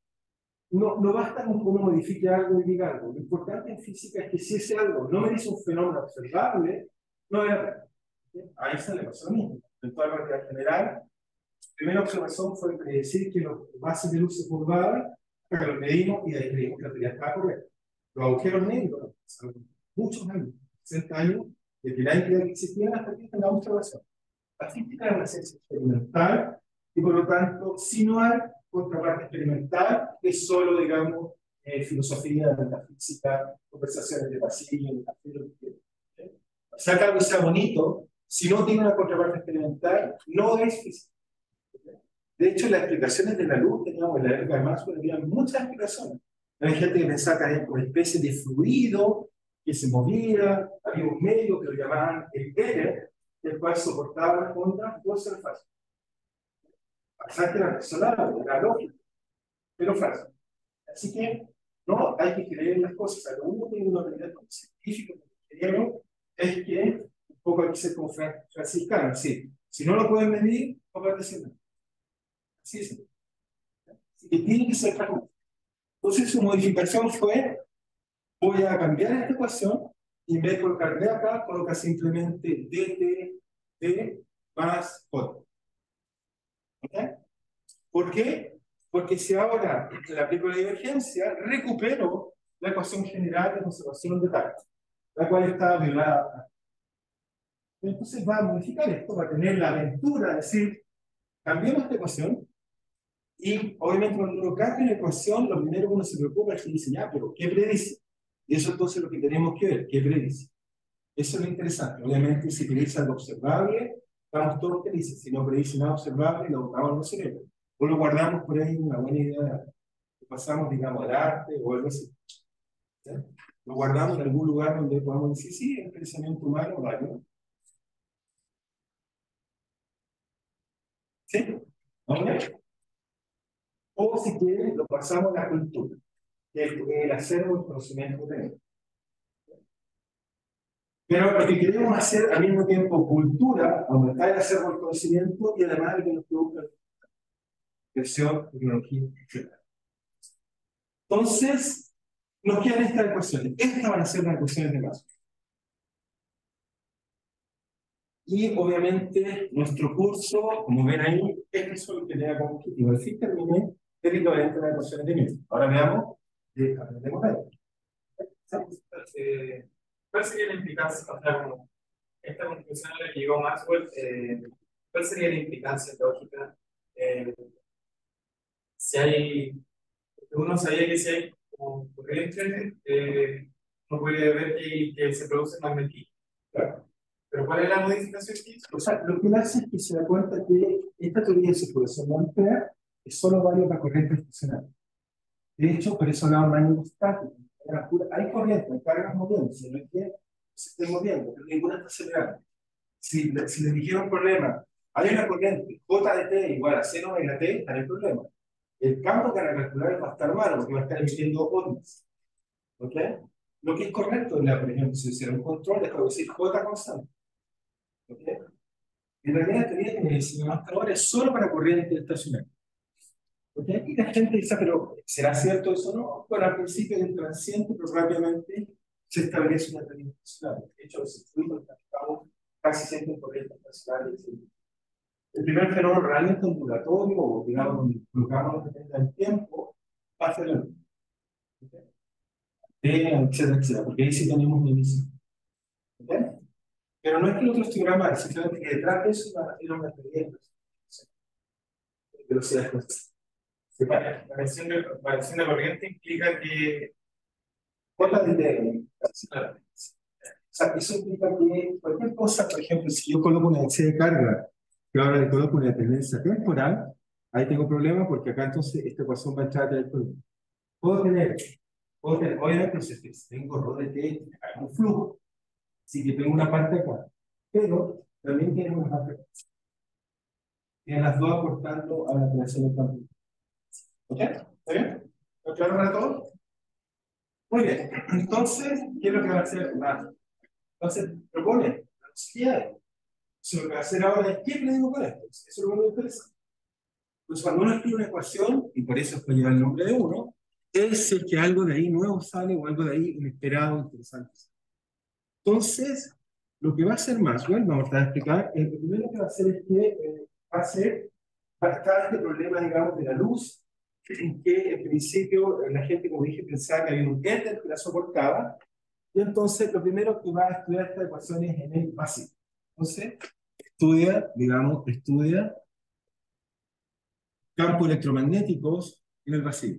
S1: no, no basta con que uno modifique algo y diga algo. Lo importante en física es que si ese algo no me dice un fenómeno observable, no es real. Ahí está la cosa misma. En toda la realidad general, la primera observación fue predecir que los bases de luz se curvaban, hasta que los medimos y de ahí creímos que la teoría estaba correcta. Los agujeros negros, muchos años, sesenta años, de que la idea que existía hasta que la observación. La física es una ciencia experimental y por lo tanto, si no hay contraparte experimental, es solo, digamos, eh, filosofía, metafísica, conversaciones de pasillo, de café, lo que quieran. ¿Okay? O sea, que algo sea bonito, si no tiene una contraparte experimental, no es física. ¿Okay? De hecho, las explicaciones de la luz, teníamos en la época de Maxwell, había muchas explicaciones. Había gente que pensaba que había una especie de fluido que se movía, había un medio que lo llamaban el éter, el cual soportaba las ondas por ser falso. Pensar que era razonable, era lógico, pero falso. Así que no hay que creer en las cosas. O sea, lo único que uno aprende como científico, como ingeniero, es que un poco hay que ser como franciscano. Sí, si no lo pueden medir, no pueden decir nada. Así es. Así que tiene que ser práctico. Entonces su modificación fue, voy a cambiar esta ecuación y en vez de colocar D acá, coloca simplemente dt d más J. ¿Ok? ¿Por qué? Porque si ahora le aplico la divergencia, recupero la ecuación general de conservación de tal, la cual estaba violada. Entonces va a modificar esto, va a tener la aventura de decir, cambiemos esta ecuación, y obviamente cuando uno cambia la ecuación, lo primero que uno se preocupa es que dice, ya, pero ¿qué predice? Y eso entonces es lo que tenemos que ver, ¿qué predice? Eso es lo interesante. Obviamente, si predice algo observable, vamos todos felices. Si no predice nada observable, lo botamos en el cerebro. O lo guardamos por ahí, una buena idea. Lo pasamos, digamos, al arte o algo así. ¿Sí? Lo guardamos en algún lugar donde podamos decir, sí, el pensamiento humano, vale. ¿Sí? ¿Okay? O si quieren, lo pasamos a la cultura, que es el acervo del conocimiento que tenemos. Pero lo que queremos hacer al mismo tiempo cultura, aumentar el acervo del conocimiento y además que nos produzca creación, tecnología, etcétera. Entonces, nos quedan estas ecuaciones. Estas van a ser las ecuaciones de Maxwell. Y obviamente, nuestro curso, como ven ahí, este es lo que tenga como objetivo. Al fin terminé técnicamente las ecuaciones de Newton. Ahora veamos, eh, aprendemos a ver.
S3: Eh, ¿Cuál sería la implicancia? O sea, como esta conclusión a la que llegó Maxwell, eh, ¿cuál sería la implicancia lógica? Eh, si hay, uno sabía que si hay como corriente, eh, uno puede ver que, que se produce magnetismo.
S1: Claro.
S3: Pero ¿cuál es la modificación que hizo?
S1: O sea, lo que él hace es que se da cuenta que esta teoría de circulación de Ampère es solo válida para corriente estacionaria. De hecho, por eso hablaba de daño estático. Hay corriente, hay cargas moviendo, si no es que se esté moviendo, pero ninguna está acelerando. Si, si les dijeron un problema, hay una corriente, J de T igual a cero omega T, está en el problema. El campo que van a calcular va a estar malo, porque va a estar emitiendo ondas. ¿Ok? Lo que es correcto es la, por ejemplo, si hiciera un control, es decir J constante. ¿Ok? En realidad la teoría que me enseñó hasta ahora es solo para corriente estacionaria. Porque aquí la gente dice, pero ¿será cierto eso? No, bueno, al principio es transient, pero rápidamente se establece una teoría estacionaria. De hecho, los estudios que practicamos casi siempre en corriente estacionaria. El primer fenómeno realmente ondulatorio, o digamos, donde colocamos que tenga el tiempo, va a ser el ¿okay? etcétera, etcétera, porque ahí sí tenemos una emisión. ¿Okay? Pero no es que el otro estuviera mal, simplemente que detrás de eso era una teoría de velocidad constante.
S3: La variación de, variación de corriente implica que.
S1: J de T. O sea, eso implica que cualquier cosa, por ejemplo, si yo coloco una densidad de carga, que ahora le coloco una tendencia temporal, ahí tengo problema porque acá entonces esta ecuación va a entrar del problema. Puedo tener, puedo tener, obviamente, si tengo rho de T, hay un flujo, así que tengo una parte acá, pero también tiene una parte acá. Tienen las dos aportando a la creación del campo. ¿Ok? ¿Está bien? ¿Está claro para todos? Muy bien. Entonces, ¿qué es lo que va a hacer? Nada. Entonces, propone velocidades. Lo que va a hacer ahora es, ¿qué le digo con esto? Eso es lo que me interesa. Pues cuando uno escribe una ecuación, y por eso puede llevar el nombre de uno, es el que algo de ahí nuevo sale o algo de ahí inesperado, interesante. Entonces, lo que va a hacer Maxwell, vamos a explicar, eh, lo primero que va a hacer es que eh, va a hacer, va a estar este problema, digamos, de la luz, en que en principio la gente, como dije, pensaba que había un éter que la soportaba, y entonces lo primero que va a estudiar esta ecuación es en el vacío. Entonces, estudia, digamos, estudia campos electromagnéticos en el vacío.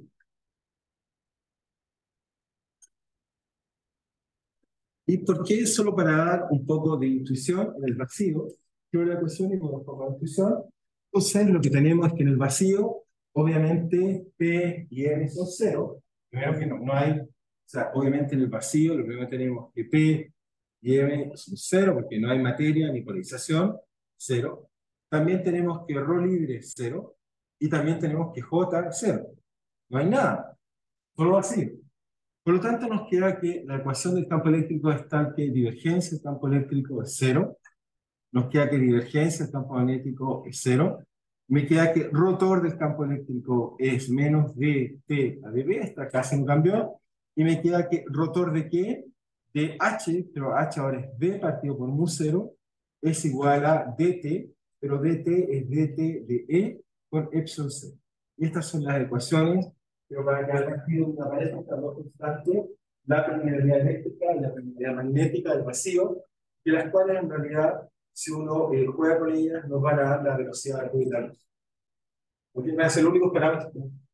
S1: ¿Y por qué? Solo para dar un poco de intuición en el vacío, yo la ecuación y con un poco de intuición. Entonces, lo que tenemos es que en el vacío, obviamente, P y M son cero. Primero que no, no hay, o sea, obviamente en el vacío, lo primero que tenemos es que P y M son cero, porque no hay materia ni polarización, cero. También tenemos que ρ libre es cero, y también tenemos que J es cero. No hay nada, solo vacío. Por lo tanto, nos queda que la ecuación del campo eléctrico es tal que divergencia del campo eléctrico es cero. Nos queda que divergencia del campo magnético es cero. Me queda que rotor del campo eléctrico es menos dt a dB, esta casi no cambió. Y me queda que rotor de qué? De h, pero h ahora es b partido por mu cero, es igual a dt, pero dt es dt de e por epsilon cero. Y estas son las ecuaciones, pero para que al partido aparezcan estas dos constantes, la permeabilidad eléctrica y la permeabilidad magnética del vacío, de las cuales en realidad, si uno eh, juega con ellas, nos van a dar la velocidad de la luz. Porque va a ser el único parámetro.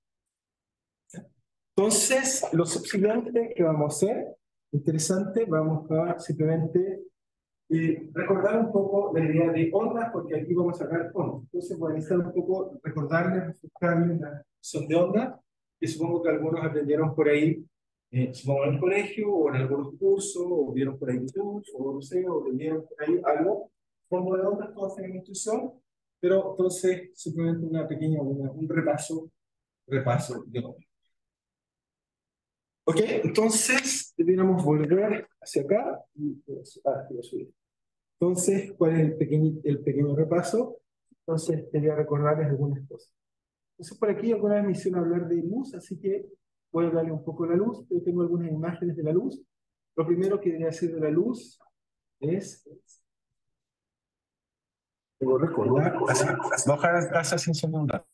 S1: Entonces, lo subsiguiente que vamos a hacer, interesante, vamos a simplemente eh, recordar un poco la idea de ondas, porque aquí vamos a sacar ondas. Entonces, voy a necesitar un poco recordarles, refrescarles la son de ondas, que supongo que algunos aprendieron por ahí, eh, supongo en el colegio, o en algunos cursos, o vieron por ahí YouTube, o no sé, o leyeron por ahí algo. Como de ondas, todos tenemos intuición, pero entonces, simplemente una pequeña, una, un repaso, repaso de ondas. Ok, entonces debiéramos volver hacia acá y ah, quiero subir. Entonces, ¿cuál es el pequeño, el pequeño repaso? Entonces, quería recordarles algunas cosas. Entonces, por aquí alguna vez me hicieron hablar de luz, así que voy a hablarle un poco de la luz, pero tengo algunas imágenes de la luz. Lo primero que debería decir de la luz es... Debo recordar... Bajar a casa sin sonar.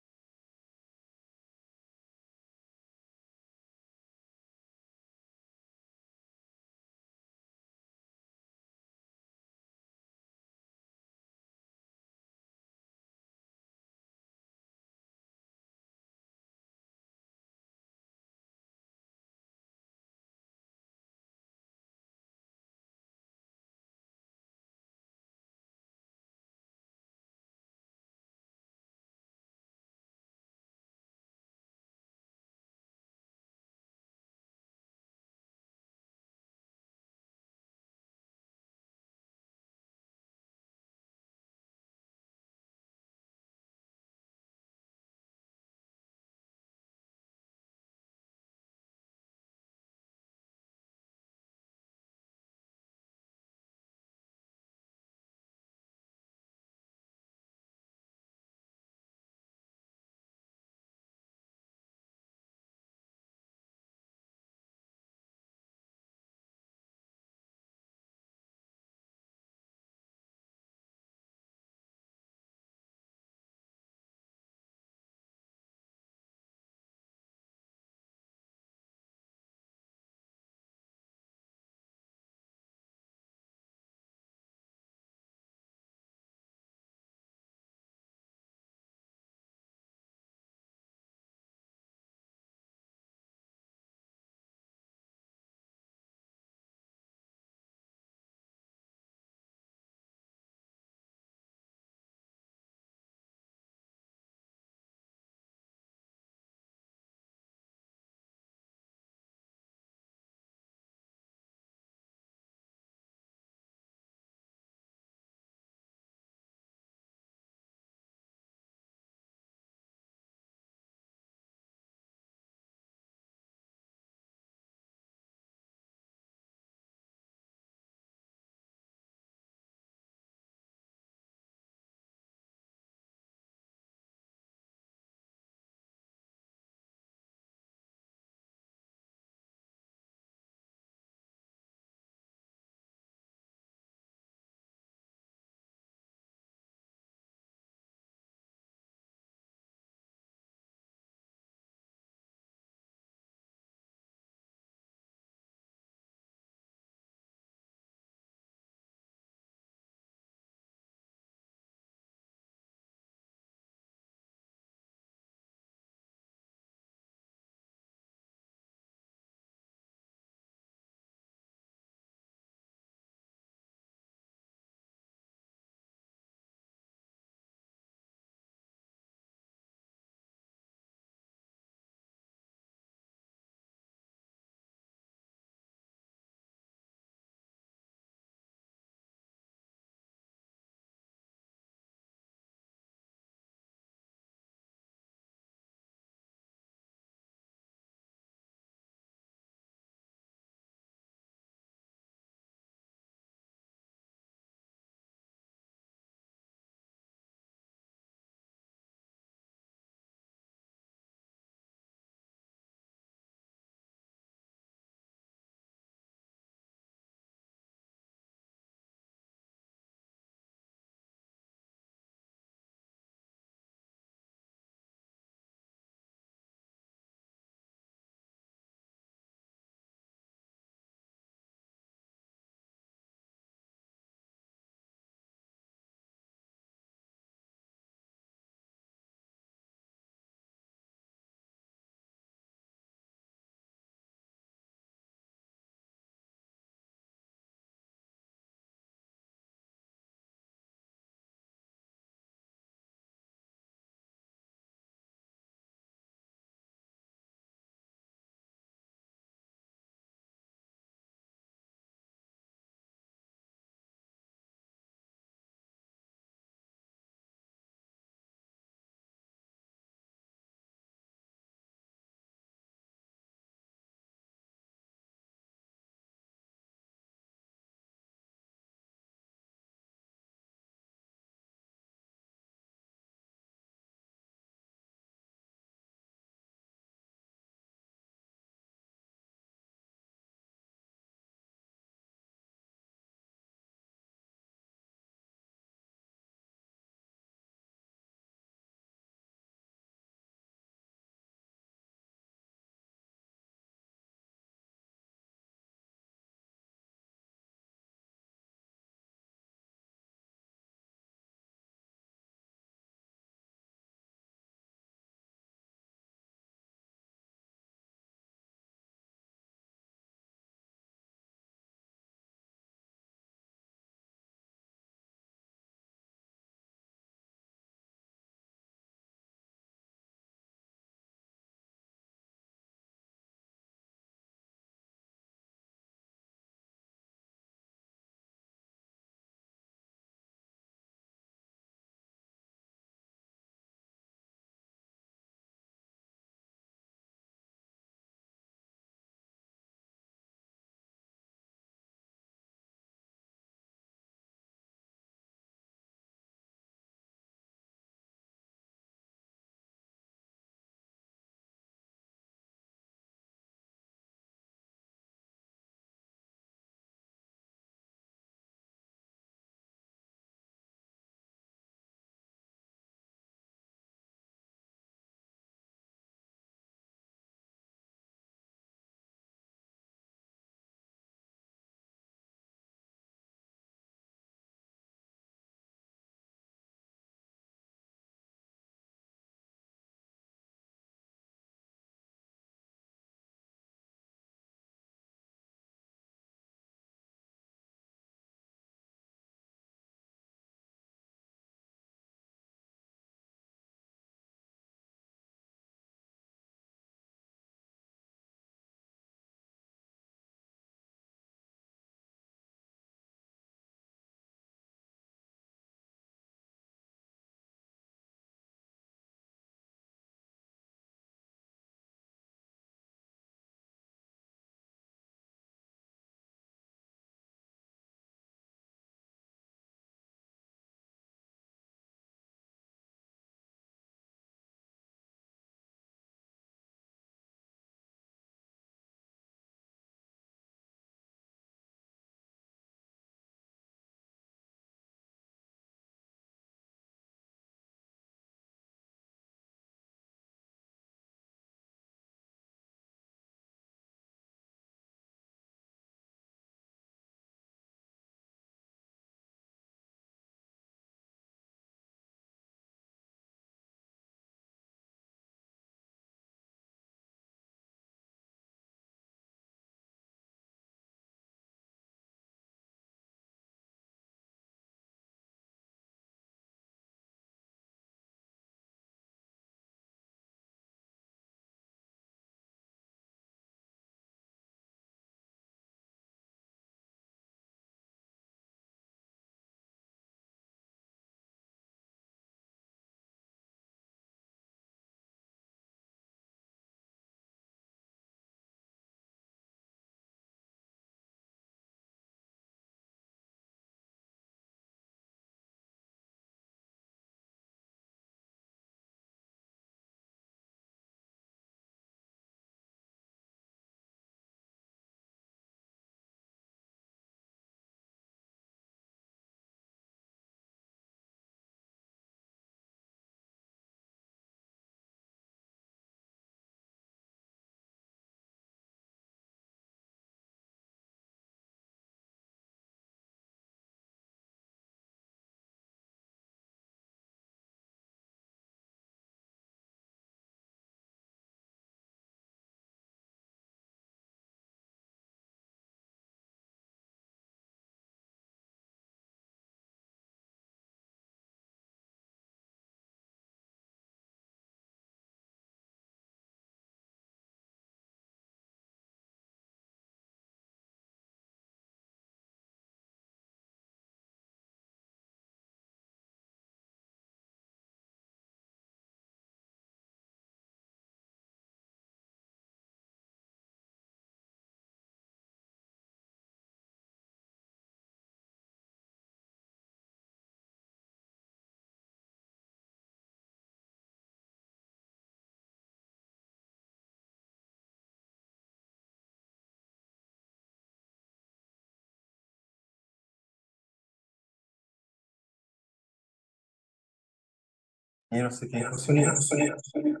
S1: Yo no sé qué sonido, sonido, sonido.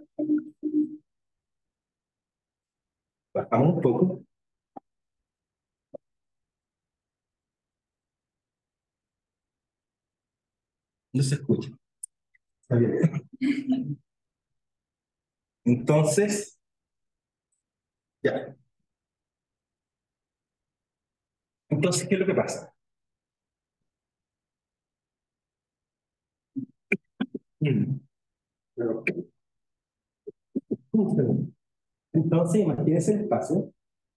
S1: Bajamos un poco. No se escucha. Está bien. Entonces, ya. Entonces, ¿qué es lo que pasa? Mm. Pero- un segundo. Entonces, imagínense el espacio.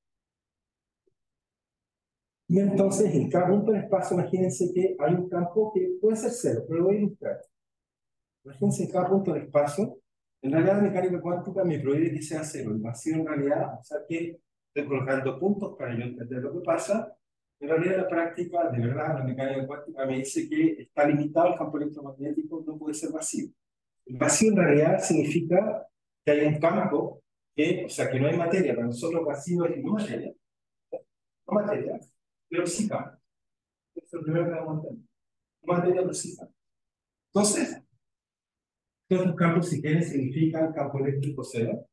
S1: Y entonces, en cada punto del espacio, imagínense que hay un campo que puede ser cero, pero lo voy a ilustrar. Imagínense en cada punto del espacio. En realidad, la mecánica cuántica me prohíbe que sea cero. El vacío, en realidad, o sea que estoy colocando puntos para yo entender lo que pasa. En realidad, la práctica, de verdad, la mecánica cuántica me dice que está limitado el campo electromagnético, no puede ser vacío. El vacío, en realidad, significa que hay un campo, que, o sea, que no hay materia. Para nosotros, vacío es no materia. No materia, pero sí campo. Eso es lo primero que vamos a entender. No materia, pero sí campo. Entonces, todos los campos, si quieren, significan campo eléctrico cero.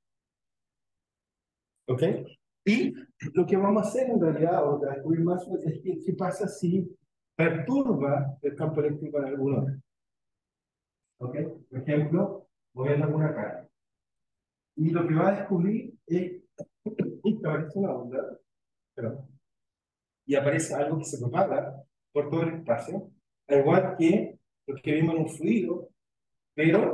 S1: ¿Ok? Y lo que vamos a hacer en realidad, o descubrir más, es que, qué pasa si perturba el campo eléctrico en algún orden. ¿Ok? Por ejemplo, moviendo alguna carga. Y lo que va a descubrir es que aparece una onda, pero, y aparece algo que se propaga por todo el espacio, al igual que lo que vimos en un fluido, pero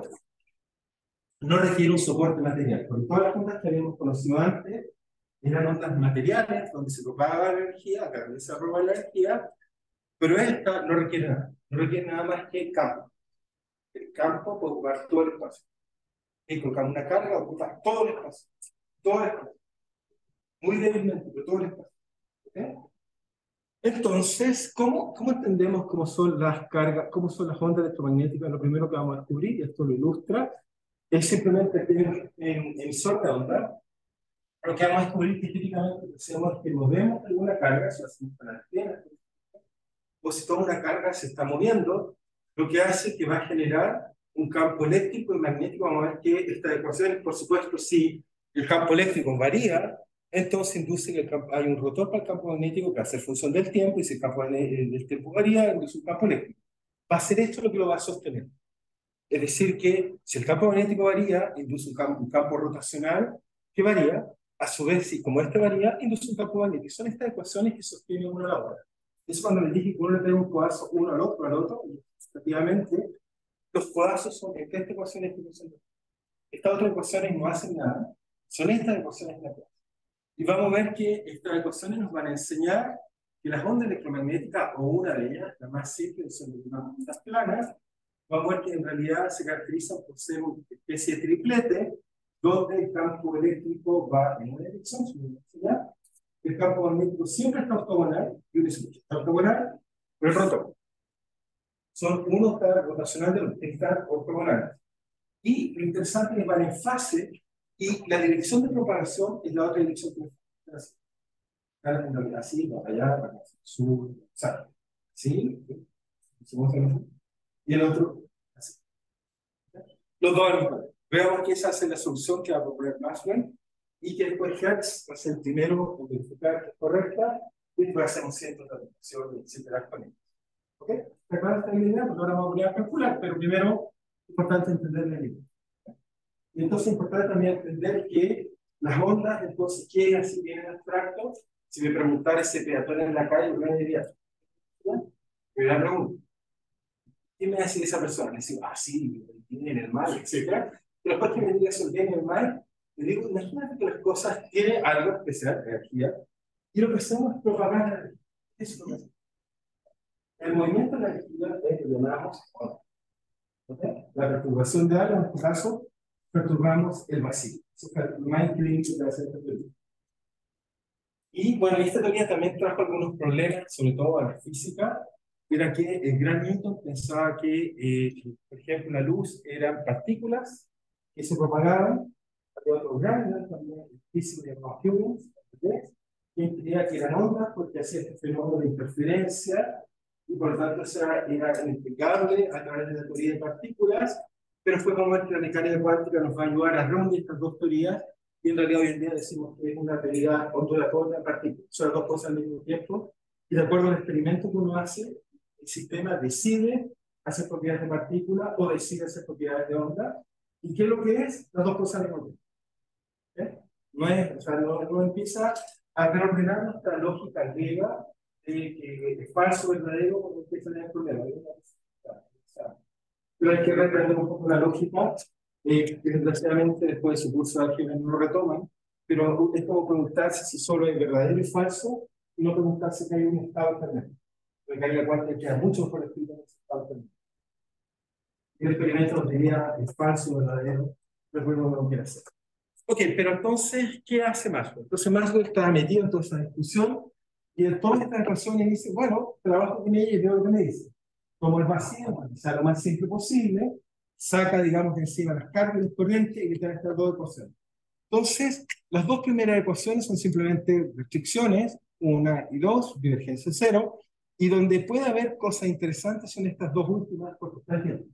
S1: no requiere un soporte material. Porque todas las ondas que habíamos conocido antes eran ondas materiales, donde se propagaba la energía, acá donde se roba la energía, pero esta no requiere nada. No requiere nada más que el campo. El campo puede ocupar todo el espacio. Y colocamos una carga, ocupa todo el espacio. Todo el espacio. Muy débilmente, pero todo el espacio. ¿Okay? Entonces, ¿cómo, ¿cómo entendemos cómo son las cargas, cómo son las ondas electromagnéticas? Lo primero que vamos a descubrir, y esto lo ilustra, es simplemente tener un emisor de onda. Lo que vamos a descubrir que típicamente hacemos es que movemos alguna carga, si hacemos con la antena, o si toda una carga se está moviendo, lo que hace que va a generar un campo eléctrico y magnético. Vamos a ver que estas ecuaciones, por supuesto, si el campo eléctrico varía, entonces induce que el campo, hay un rotor para el campo magnético que va a ser función del tiempo, y si el campo del tiempo varía, induce un campo eléctrico. Va a ser esto lo que lo va a sostener. Es decir, que si el campo magnético varía, induce un campo, un campo rotacional que varía, a su vez, si como este varía, induce un campo magnético. Son estas ecuaciones que sostienen uno a la otra. Eso cuando les dije que uno le pega un codazo uno al otro, al otro, y efectivamente, los codazos son entre esta ecuación y esta ecuación. Estas otras ecuaciones no hacen nada, son estas ecuaciones la clase. Y vamos a ver que estas ecuaciones nos van a enseñar que las ondas electromagnéticas, o una de ellas, la más simple, son las ondas planas. Vamos a ver que en realidad se caracterizan por ser una especie de triplete, donde el campo eléctrico va en una dirección, el campo magnético siempre está ortogonal, y uno dice, está ortogonal, pero el rotor. Son uno está rotacional del otro, están ortogonales. Y lo interesante es que van en fase, y la dirección de propagación es la otra dirección que así. Así, para allá, para acá, sur, sur, ¿sí? Y el otro, así. Los dos al mismo tiempo. Veamos que esa es la solución que va a proponer Maxwell, y que después Hertz va a ser el primero en verificar que es correcta, y va a hacer un centro de aplicación, etcétera, con él. ¿Ok? ¿Te acuerdas de la idea? Pues ahora vamos a calcular, pero primero es importante entender la idea. Y entonces es importante también entender que las ondas, entonces, ¿qué así vienen abstracto? Si me preguntara ese peatón en la calle, yo me diría, primera pregunta, ¿qué me va a decir esa persona? Le digo, ah, sí, tiene en el mar, etcétera. Pero después que me diga eso, tiene en el mar, le digo, imagínate que las cosas tienen algo especial, energía, y lo que hacemos es propagar la energía. Eso es lo que hacemos. El movimiento de la energía es lo que llamamos onda. ¿Okay? La perturbación de algo, en este caso, perturbamos el vacío. Eso es lo más increíble que se hace esta teoría. Y bueno, esta teoría también trajo algunos problemas, sobre todo a la física. Era que el gran Newton pensaba que, eh, por ejemplo, la luz eran partículas que se propagaban. Había otro gran Newton también, el físico de Huygens, que creía que eran ondas porque hacía este fenómeno de interferencia, y por lo tanto eso era, era inexplicable a través de la teoría de partículas. pero fue como ver que la mecánica cuántica nos va a ayudar a reunir estas dos teorías, y en realidad hoy en día decimos que es una teoría ondulatoria partícula, son las dos cosas al mismo tiempo, y de acuerdo al experimento que uno hace, el sistema decide hacer propiedades de partícula o decide hacer propiedades de onda, y ¿qué es lo que es? Las dos cosas al mismo tiempo. ¿Eh? No, es, o sea, no, no empieza a reordenar nuestra lógica griega de que es falso, verdadero, cuando empieza a tener problemas. Pero hay que reprender un poco la lógica, eh, que desgraciadamente después de su curso de álgebra no lo retoman, pero es como preguntarse si solo es verdadero y falso, y no preguntarse que hay un estado alternativo. La mecánica cuántica queda mucho por escrito en ese estado alternativo. Y el experimento nos diría es falso, verdadero, pero luego no lo quiere hacer. Ok, pero entonces, ¿qué hace Maxwell? Entonces Maxwell está metido en toda esa discusión, y en todas estas ecuaciones dice, bueno, trabajo con ella y veo lo que me dice. Como el vacío, o sea, lo más simple posible, saca, digamos, de encima las cargas de corriente y quita estas dos ecuaciones. Entonces, las dos primeras ecuaciones son simplemente restricciones, una y dos, divergencia cero, y donde puede haber cosas interesantes son estas dos últimas, porque están bien.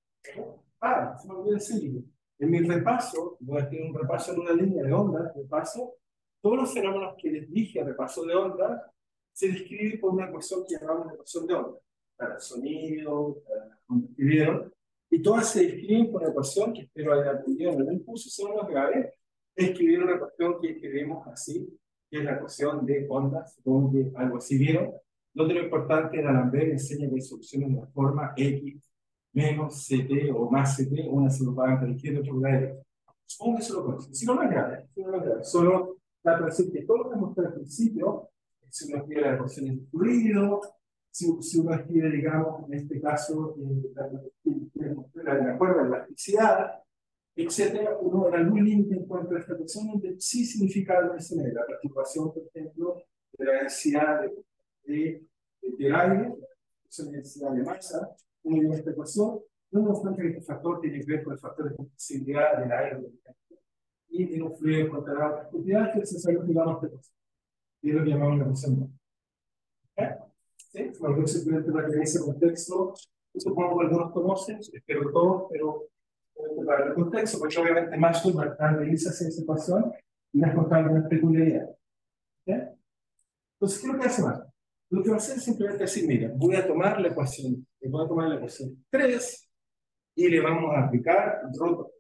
S1: Ah, se me olvidó decirlo. En mi repaso, voy a tener un repaso en una línea de ondas, repaso, todos los fenómenos que les dije, repaso de ondas, se describe por una ecuación que llamamos una ecuación de ondas. Para el sonido, para como escribieron, y todas se describen por una ecuación que espero hayan aprendido en el impulso, son los graves, escribir una ecuación que escribimos así, que es la ecuación de ondas, supongo que algo así vieron, donde lo importante es D'Alembert enseña que hay soluciones de la forma X menos ct o más ct, una se lo paga para la izquierda y otra para la derecha. Supongo que eso lo conocen. Si no, no es grave, si no, no es grave. Solo para decir que todo lo que mostré al principio, si uno escribe las ecuaciones de fluido, si, si uno escribe, digamos, en este caso, eh, la, de acuerdo a la elasticidad, etcétera, uno en algún límite encuentra esta ecuación donde sí significa algo de esa manera. La participación, por ejemplo, de la densidad de, de, de, del aire, la densidad de masa, uno en esta ecuación, no nos cuenta que este factor tiene que ver con el factor de compresibilidad del aire, y tiene un fluido encontrará otras propiedades que es necesario que digamos esta ecuación. Y es lo que llamamos la ecuación. ¿Eh? ¿Sí? Bueno, simplemente para que en ese contexto, supongo que algunos conocen, espero que todos, pero para el contexto, porque obviamente Maxwell va a estar realizando esa ecuación y va a contar una peculiaridad. ¿Sí? Entonces, ¿qué es lo que hace Maxwell? Lo que va a hacer es simplemente decir, mira, voy a tomar la ecuación, voy a tomar la ecuación tres y le vamos a aplicar rotor.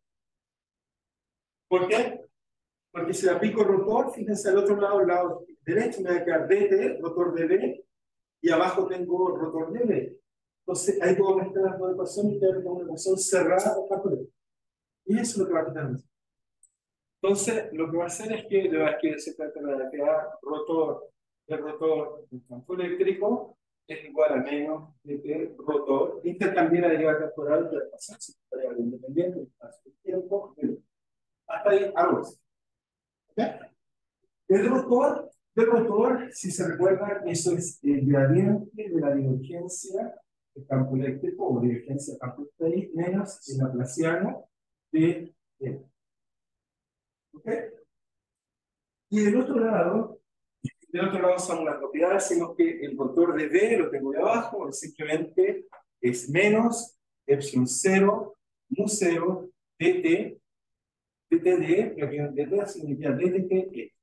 S1: ¿Por qué? Porque si le aplico rotor, fíjense al otro lado, al lado derecho, me va a quedar dt, rotor de B, y abajo tengo rotor de B. Entonces, ahí puedo mezclar las dos ecuaciones y tener una ecuación cerrada o factorial. Y eso es lo que va a quitar. Entonces, lo que va a hacer es que le va a quedar rotor, el rotor del campo eléctrico es igual a menos de rotor. Intercambiar la derivada temporal de la ecuación, si es variable independiente, el espacio del tiempo, hasta ahí algo así. ¿Okay? El rotor, del rotor, si se recuerdan, eso es el gradiente de la divergencia del campo eléctrico o divergencia del campo eléctrico menos el laplaciano de E. ¿Ok? Y del otro lado, del otro lado son las propiedades, sino que el rotor de B lo tengo de abajo, simplemente es menos epsilon cero, mu cero, dt, dt de, dt significa dtt.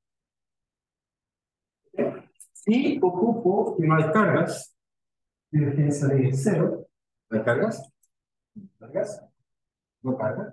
S1: Y ocupo que no hay cargas, divergencia de cero, ¿no hay cargas? ¿Cargas? ¿No cargas?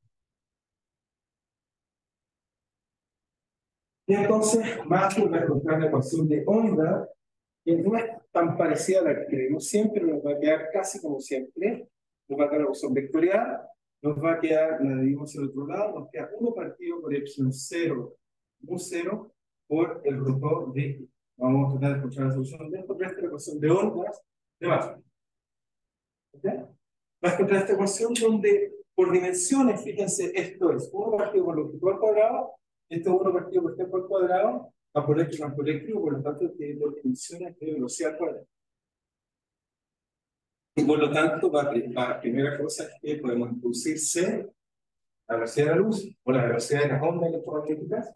S1: Y entonces, Maxwell va a encontrar la ecuación de onda, que no es tan parecida a la que escribimos siempre, nos va a quedar casi como siempre, nos va a quedar la ecuación vectorial, nos va a quedar, la dividimos al otro lado, nos queda uno partido por epsilon cero, mu cero, por el rotor de. Vamos a tratar de encontrar la solución de esto, pero esta es la ecuación de ondas de Maxwell. ¿Okay? Va a encontrar esta ecuación donde, por dimensiones, fíjense, esto es uno partido por longitud al cuadrado, esto es uno partido por tiempo al cuadrado, campo eléctrico, campo eléctrico, por lo tanto, tiene dos dimensiones de velocidad al cuadrado. Y por lo tanto, va a, la primera cosa es que podemos introducir C, la velocidad de la luz, o la velocidad de las ondas electromagnéticas.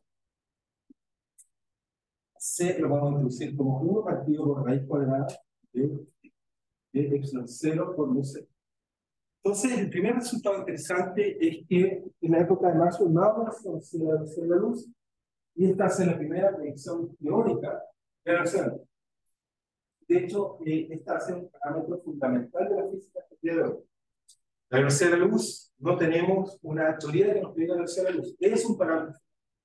S1: C lo vamos a introducir como uno partido por raíz cuadrada de, de epsilon cero por mu cero. Entonces, el primer resultado interesante es que en la época de Maxwell Maltz se conocía la velocidad de la luz, y esta es la primera predicción teórica de la velocidad de la luz. De hecho, eh, esta es un parámetro fundamental de la física hasta el día de hoy. La velocidad de la luz, no tenemos una teoría que nos prediga la velocidad de la luz. Es un parámetro,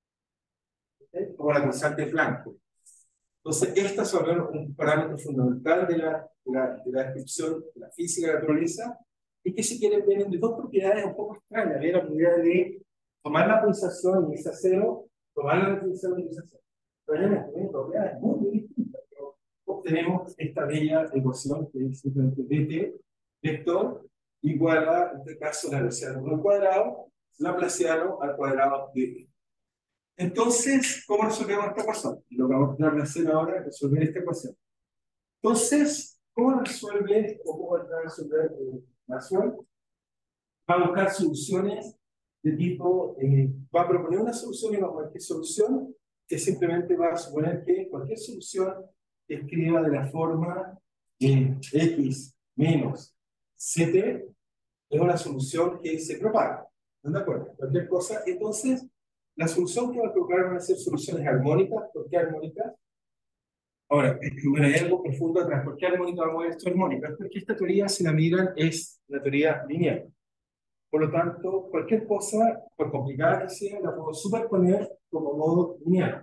S1: ¿okay? Como la constante de Planck. Entonces, esta es un parámetro fundamental de la, de, la, de la descripción de la física de la naturaleza, y que si quieren vienen de dos propiedades un poco extrañas. La propiedad de tomar la pulsación y ese cero, tomar la pulsación y ese cero. Pero hay una propiedades muy, muy distintas. Pero obtenemos esta bella ecuación que es simplemente dt vector igual a, en este caso, la velocidad de al cuadrado, laplaciano al cuadrado de t. Entonces, ¿cómo resolvemos esta ecuación? Y lo que vamos a tratar de hacer ahora es resolver esta ecuación. Entonces, ¿cómo resuelve o cómo va a resolver eh, Maxwell? Va a buscar soluciones de tipo, eh, va a proponer una solución y va a cualquier solución que simplemente va a suponer que cualquier solución escriba de la forma eh, x menos ct es una solución que se propaga. ¿Están de acuerdo? Cualquier cosa. Entonces, la solución que va a propagar van a ser soluciones armónicas. ¿Por qué armónicas? Ahora, bueno, hay algo profundo atrás. ¿Por qué armónica vamos a ver esto armónica? Porque esta teoría, si la miran, es una teoría lineal. Por lo tanto, cualquier cosa, por complicada que sea, la puedo superponer como modo lineal.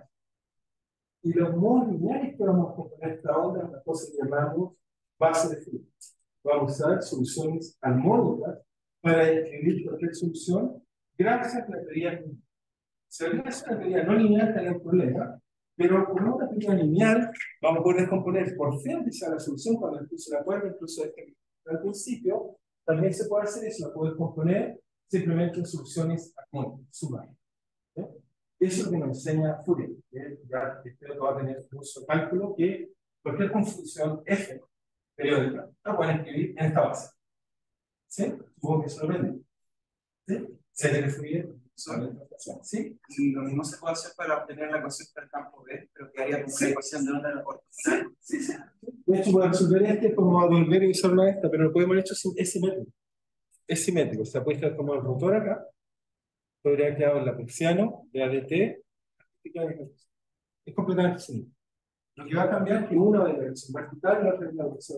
S1: Y los modos lineales que vamos a componer esta onda es una cosa que llamamos base de fluido. Vamos a usar soluciones armónicas para describir cualquier solución gracias a la teoría lineal. Si es una teoría no lineal, tenemos un problema, pero con una teoría lineal vamos a poder descomponer por fin que sea la solución cuando incluso la cuerda, incluso este, al principio, también se puede hacer eso, la puedes componer simplemente en soluciones armónicas, sumas. ¿Eh? Eso es lo que nos enseña Fourier. ¿eh? Ya espero que va a tener un uso de cálculo que cualquier confusión F periódica la pueden escribir en esta base. ¿Sí? Supongo que eso lo ven. ¿Sí? Se debe Fourier. ¿Sí?
S4: Y lo mismo se puede hacer para obtener la ecuación del campo B, pero quedaría como una ecuación de onda ortogonal.
S1: Sí, sí. De hecho, para resolver este, como a volver a usar una esta, pero lo podemos haber hecho sin, es simétrico. Es simétrico. O sea, puede estar como el rotor acá, podría quedar el laplaciano de A D T, es completamente simétrico. Lo que va a cambiar es que una de la dirección vertical y la otra de la dirección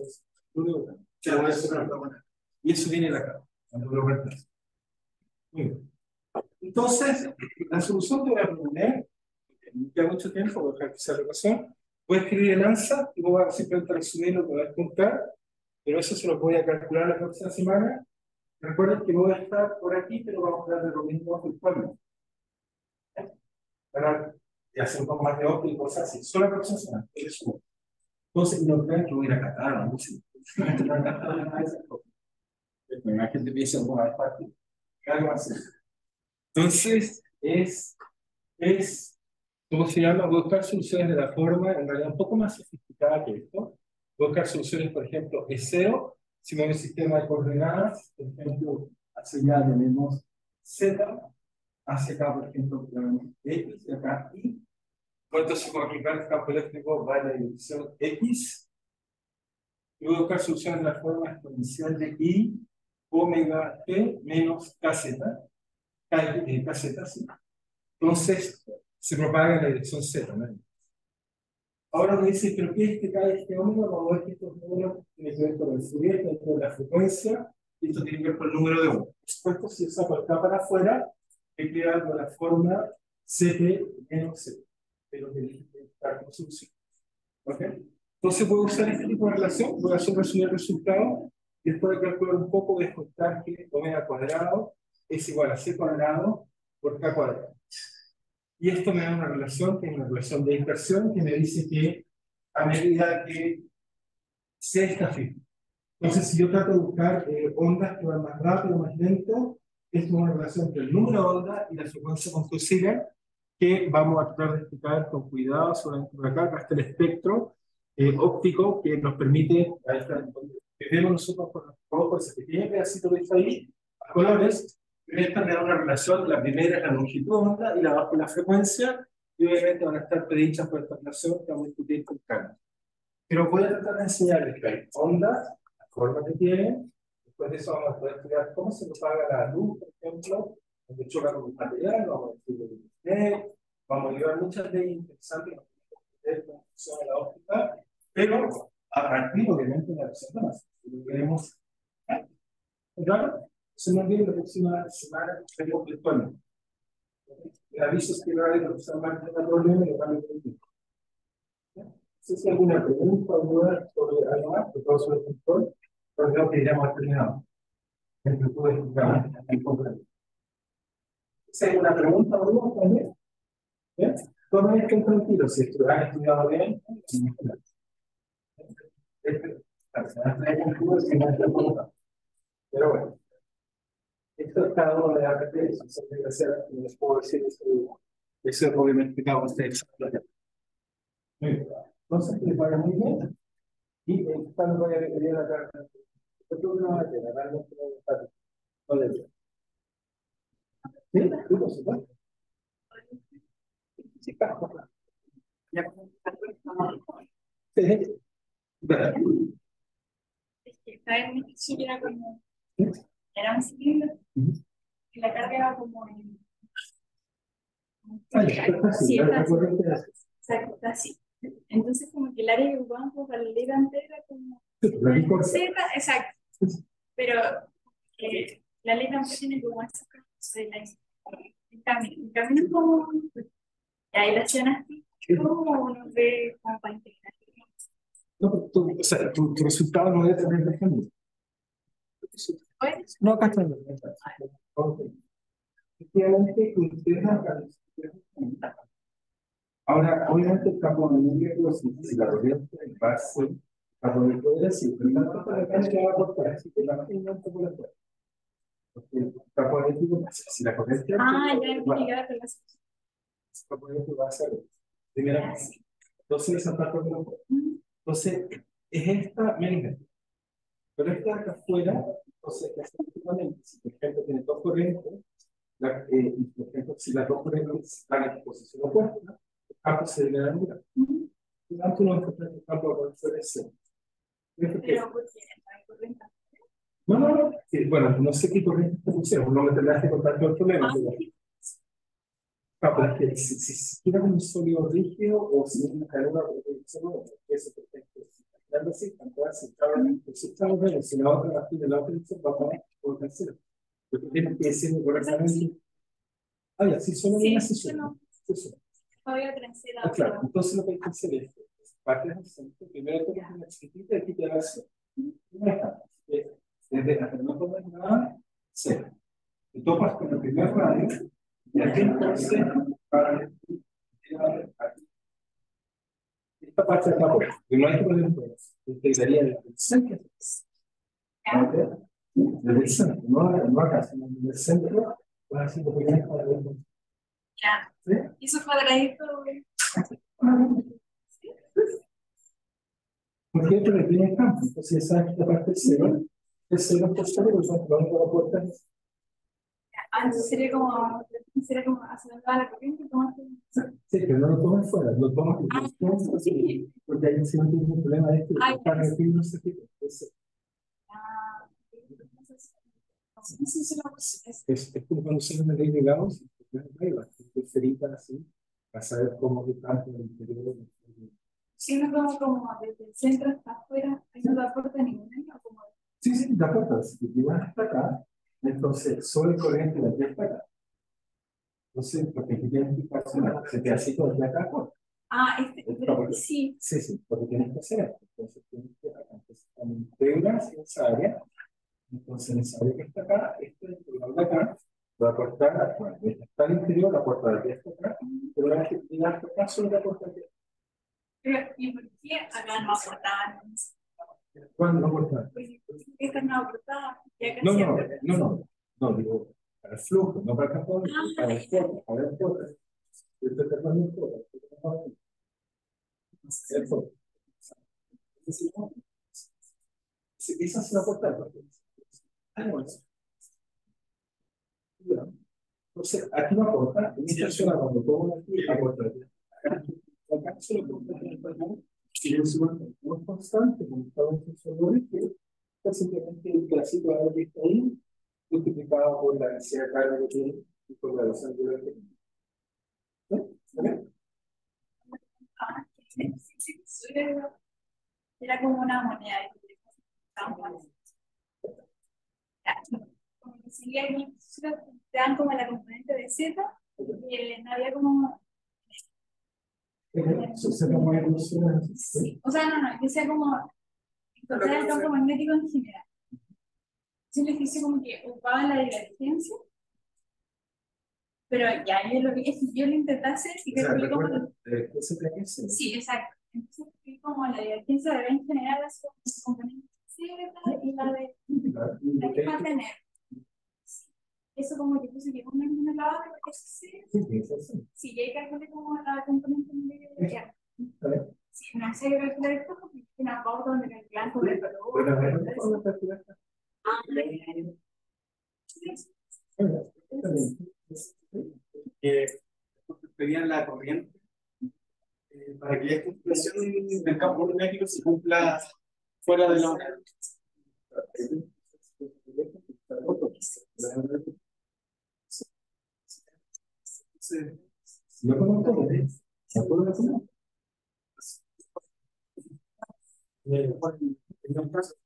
S1: horizontal. Y eso viene de acá, cuando lo reemplazo. Muy bien. Entonces, la solución que voy a proponer, porque no queda mucho tiempo, voy a dejar que sea la ecuación, voy a escribir el ANSA y voy a simplemente resumir lo que voy a contar, pero eso se lo voy a calcular la próxima semana. Recuerden que voy a estar por aquí, pero vamos a hablar de lo mismo virtualmente. Para hacer un poco más de óptimo y cosas así. Solo la próxima semana. Entonces, no crean que voy a ir a Qatar o algo así. La gente piensa, bueno, es fácil. Algo así. Entonces, es, es, ¿cómo se llama? Buscar soluciones de la forma, en realidad, un poco más sofisticada que esto. Buscar soluciones, por ejemplo, E cero, si me voy a un sistema de coordenadas, por ejemplo, hacia allá tenemos Z, hacia acá, por ejemplo, tenemos X, y acá Y. Entonces, con aplicar el campo eléctrico va en la dirección X. Y voy a buscar soluciones de la forma exponencial de I, omega T menos kz. Kz, sí. Entonces, se propaga en la dirección Z, ¿no? Ahora me dice, ¿pero qué es este K y este omega? Vamos a ver que estos números tienen que ver con el Fourier, tienen que ver con la frecuencia, y esto tiene que ver con el número de ohms. Después, si yo saco acá para afuera, me queda con la forma Ct menos Z. Pero que dije que está como solución. ¿Ok? Entonces, voy a usar este tipo de relación, voy a hacer resumir el resultado, y después de calcular un poco, voy a contar que omega cuadrado es igual a C cuadrado por K cuadrado. Y esto me da una relación, que es una relación de dispersión, que me dice que a medida que C está fijo. Entonces, si yo trato de buscar eh, ondas que van más rápido o más lento, esto es una relación entre el número de ondas y la frecuencia con que sigan, que vamos a tratar de explicar con cuidado, solamente por acá, acá está el espectro eh, óptico que nos permite, ahí está, que vemos nosotros con los ojos, ese pequeño pedacito que está ahí, a colores. Esta me da una relación, la primera es la longitud de onda y la bajo la frecuencia, y obviamente van a estar predichas por esta relación que vamos a discutir con calma. Pero voy a tratar de enseñarles que hay ondas, la forma que tienen, Después de eso vamos a poder estudiar cómo se propaga la luz, por ejemplo, donde choca con un material, vamos a decir el internet, vamos a llevar muchas leyes interesantes de cómo funciona la óptica, pero a partir, obviamente, de la resonancia. Si lo queremos, claro, se nos viene la próxima semana, tenemos virtualmente. El aviso es que no hay que usar más de la problema y lo van a entender. No sé si hay alguna pregunta o duda sobre algo más, que todo sobre el control, pero creo que ya hemos terminado. El que pude explicar el control. Si hay alguna pregunta o duda también, ¿eh? Todos estén tranquilos, si han estudiado bien, pero bueno, esto es cada uno de las referencias, les puedo decir eso, eso obviamente cada uno de ustedes. Muy bien. Entonces, que les vaya muy bien. Y esta no voy a requerir la carta. Esto no va a tener, realmente no va a estar. No le digo. Sí, sí, por supuesto. Sí, claro. Sí.
S2: Es que estaba en mi silla, era como, era un cilindro, y la carga era como en. Sí, está así. Exacto, está así. Entonces, como que el área que ocupaban para la ley de antes era como. Sí, está- exacto. Pero eh, la ley también tiene como esas cosas de la. El camino. El camino es como. Y ahí la acción así, como uno ve como para integrar.
S1: No, pero tú, o sea, tu, tu resultado no debe tener ejemplo. No, acá está. Ok. Efectivamente, ustedes acá. Ahora, obviamente, el campo de medio, si, si la corriente va a ser, a poder poder decir, pero tanto para acá se va a cortar, así que la máquina no puede poder. Porque el campo eléctrico, si la corriente.
S2: Ah, ya,
S1: va,
S2: me llegaba a la.
S1: el campo eléctrico va a ser. Primera, entonces, esa parte no puede. Entonces, es esta menos. Pero esta de acá afuera, entonces, efectivamente, si por ejemplo tiene dos corrientes, la, eh, y por ejemplo, si las dos corrientes están en posición opuesta, el campo se debe dar mirar. Por lo tanto, no encuentra el campo a poder ese.
S2: Pero, ¿por qué no hay corriente?
S1: No, no, no. Sí, bueno, no sé qué corriente funciona, uno me tendrá que contar todo el problema. Pero, no, pero es que si, si, si quiere un sólido rígido o si es una cadena de solo eso, perfecto. Dando así, tanto así, si está bueno, si la otra la tiene la otra dirección, va a poner por tercero. Lo que tienes que decir correctamente. Ah, ya, si solo viene así, solo. Claro, entonces lo que hay que hacer es, parte del centro, primero tomas una chiquitita y aquí te va a hacer. Desde hasta no tomas nada, cero. Te topas con el primer radio y aquí entonces para esta parte de la puerta, que no hay que poner un juego, te daría desde el centro. Desde el centro, no, no acá, sino desde el centro, vas haciendo pequeñas para ver.
S2: Ya. ¿Sí? ¿Y esos cuadraditos?
S1: Porque esto le tiene campo, entonces esa es la parte cero, el cero por cero, lo único que puerta es.
S2: Ah, entonces sería como, sería como hacer la corriente y tomar.
S1: Sí, pero no lo tomas fuera, lo tomas en
S2: ah,
S1: el
S2: sí.
S1: porque ahí sí no tiene un problema de este, para el fin no se quita.
S2: Ah,
S1: es, es como cuando se me ley de Gauss, es cerita así, para saber cómo que tanto el interior.
S2: Sí, no como, como desde el centro hasta afuera, ahí no da puerta ninguna, ¿no? Como...
S1: Sí, sí, da puerta, si te vas hasta acá, entonces sobre el corriente de aquí hasta acá. Entonces, porque aquí tienes que pasar ese pedacito de acá.
S2: Ah, este, pero, sí.
S1: Sí, sí, porque tienes que hacer esto. Entonces, tienes que acá. Entonces, cuando integras esa área, entonces en esa área que está acá, este integral de acá, va a cortar, bueno, está al interior, la puerta de aquí hasta acá, pero la que llega hasta acá, solo la puerta de aquí.
S2: Pero, ¿y por qué acá no aportaban?
S1: ¿Cuándo no cortar?
S2: Pues, esta no aportaba.
S1: No, no, no, no, no, digo, para el flujo, no para el campo, para el fuego, para el fuego. Esto está con el fuego. Esa es la puerta. Entonces, aquí no aporta, en esta zona cuando pongo aquí, aporta. Acá solo aporta en el pañal, y es un constante, como estaba en el solo rígido, simplemente un pedacito de algo que está ahí, multiplicado por la densidad de carga que tiene y por la razón de la que tiene. ¿No? ¿Vale?
S2: Ah, sí, sí, sí, era era como una moneda. Como que seguía aquí, te dan como la componente de Z, y eh, no había como.
S1: Eso se llama evolución.
S2: Sí. O sea, no, no, que sea como encontrar el campo magnético en general. Yo les hice como que ocupaban la divergencia, pero ya yo lo vi, es que yo lo intenté hacer y
S1: O sea,
S2: calculé como.
S1: recuerda, eh, ¿qué se te hace?
S2: Sí, exacto. Entonces fui como la divergencia de B en general hacia el componente Z y la de la que va a tener. Eso como que puse que una en una lado de porque sí. Sí, y ahí calculé como la componente medio de ya. Sí, no sé calcular esto porque es una pauta donde calculan sobre el valor. Ah,
S3: Que pedían la corriente eh, para que esta expresión del campo magnético se cumpla fuera de la onda.
S1: No conozco, ¿se acuerdan de cómo? En un caso,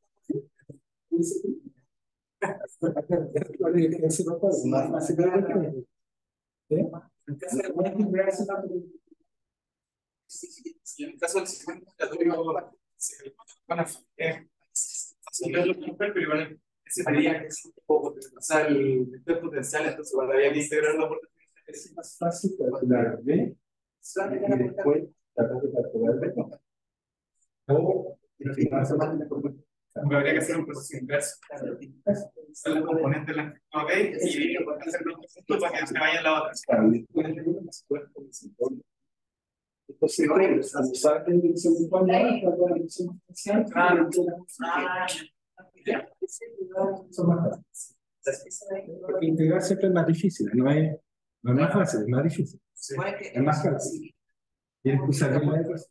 S1: más fácil de ver. ¿Eh? En caso de una integración,
S3: Y en el caso del sistema giratorio, se van a asumir los campos, pero igual ese pedía que es un poco, o sea, el vector potencial, entonces igual había que integrarlo por
S1: es más fácil calcular B y después tratar de calcular B. O más más de la competencia.
S3: habría que hacer un proceso inverso. Usar la componente de la no B y hacer los conjuntos para que se vaya en la otra.
S1: Entonces, al usar la dirección de cuadro, la dirección potencial,
S3: Claro. Ah, ya.
S1: son más fáciles. Porque integrar siempre es más difícil, no es, no es más fácil, es más difícil.
S3: Sí.
S1: Es más fácil. Tienes que usar bien la ecuación.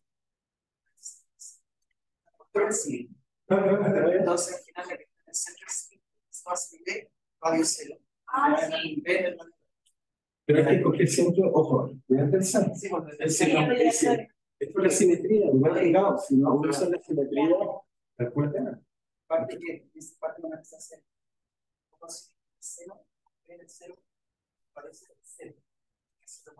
S4: Sí.
S1: Entonces,
S4: al final la que está en el centro es fácil de radio cero.
S2: Ah, sí.
S1: pero hay que escoger siempre, ojo, voy a pensar.
S4: Sí, cuando
S1: El
S2: Sí,
S1: centro
S2: voy a
S1: es
S2: hacer.
S1: es por la simetría, igual que Gauss, si no usa la simetría, recuerda.
S4: parte que esa parte van a hacer cero, cero, cero, parece cero.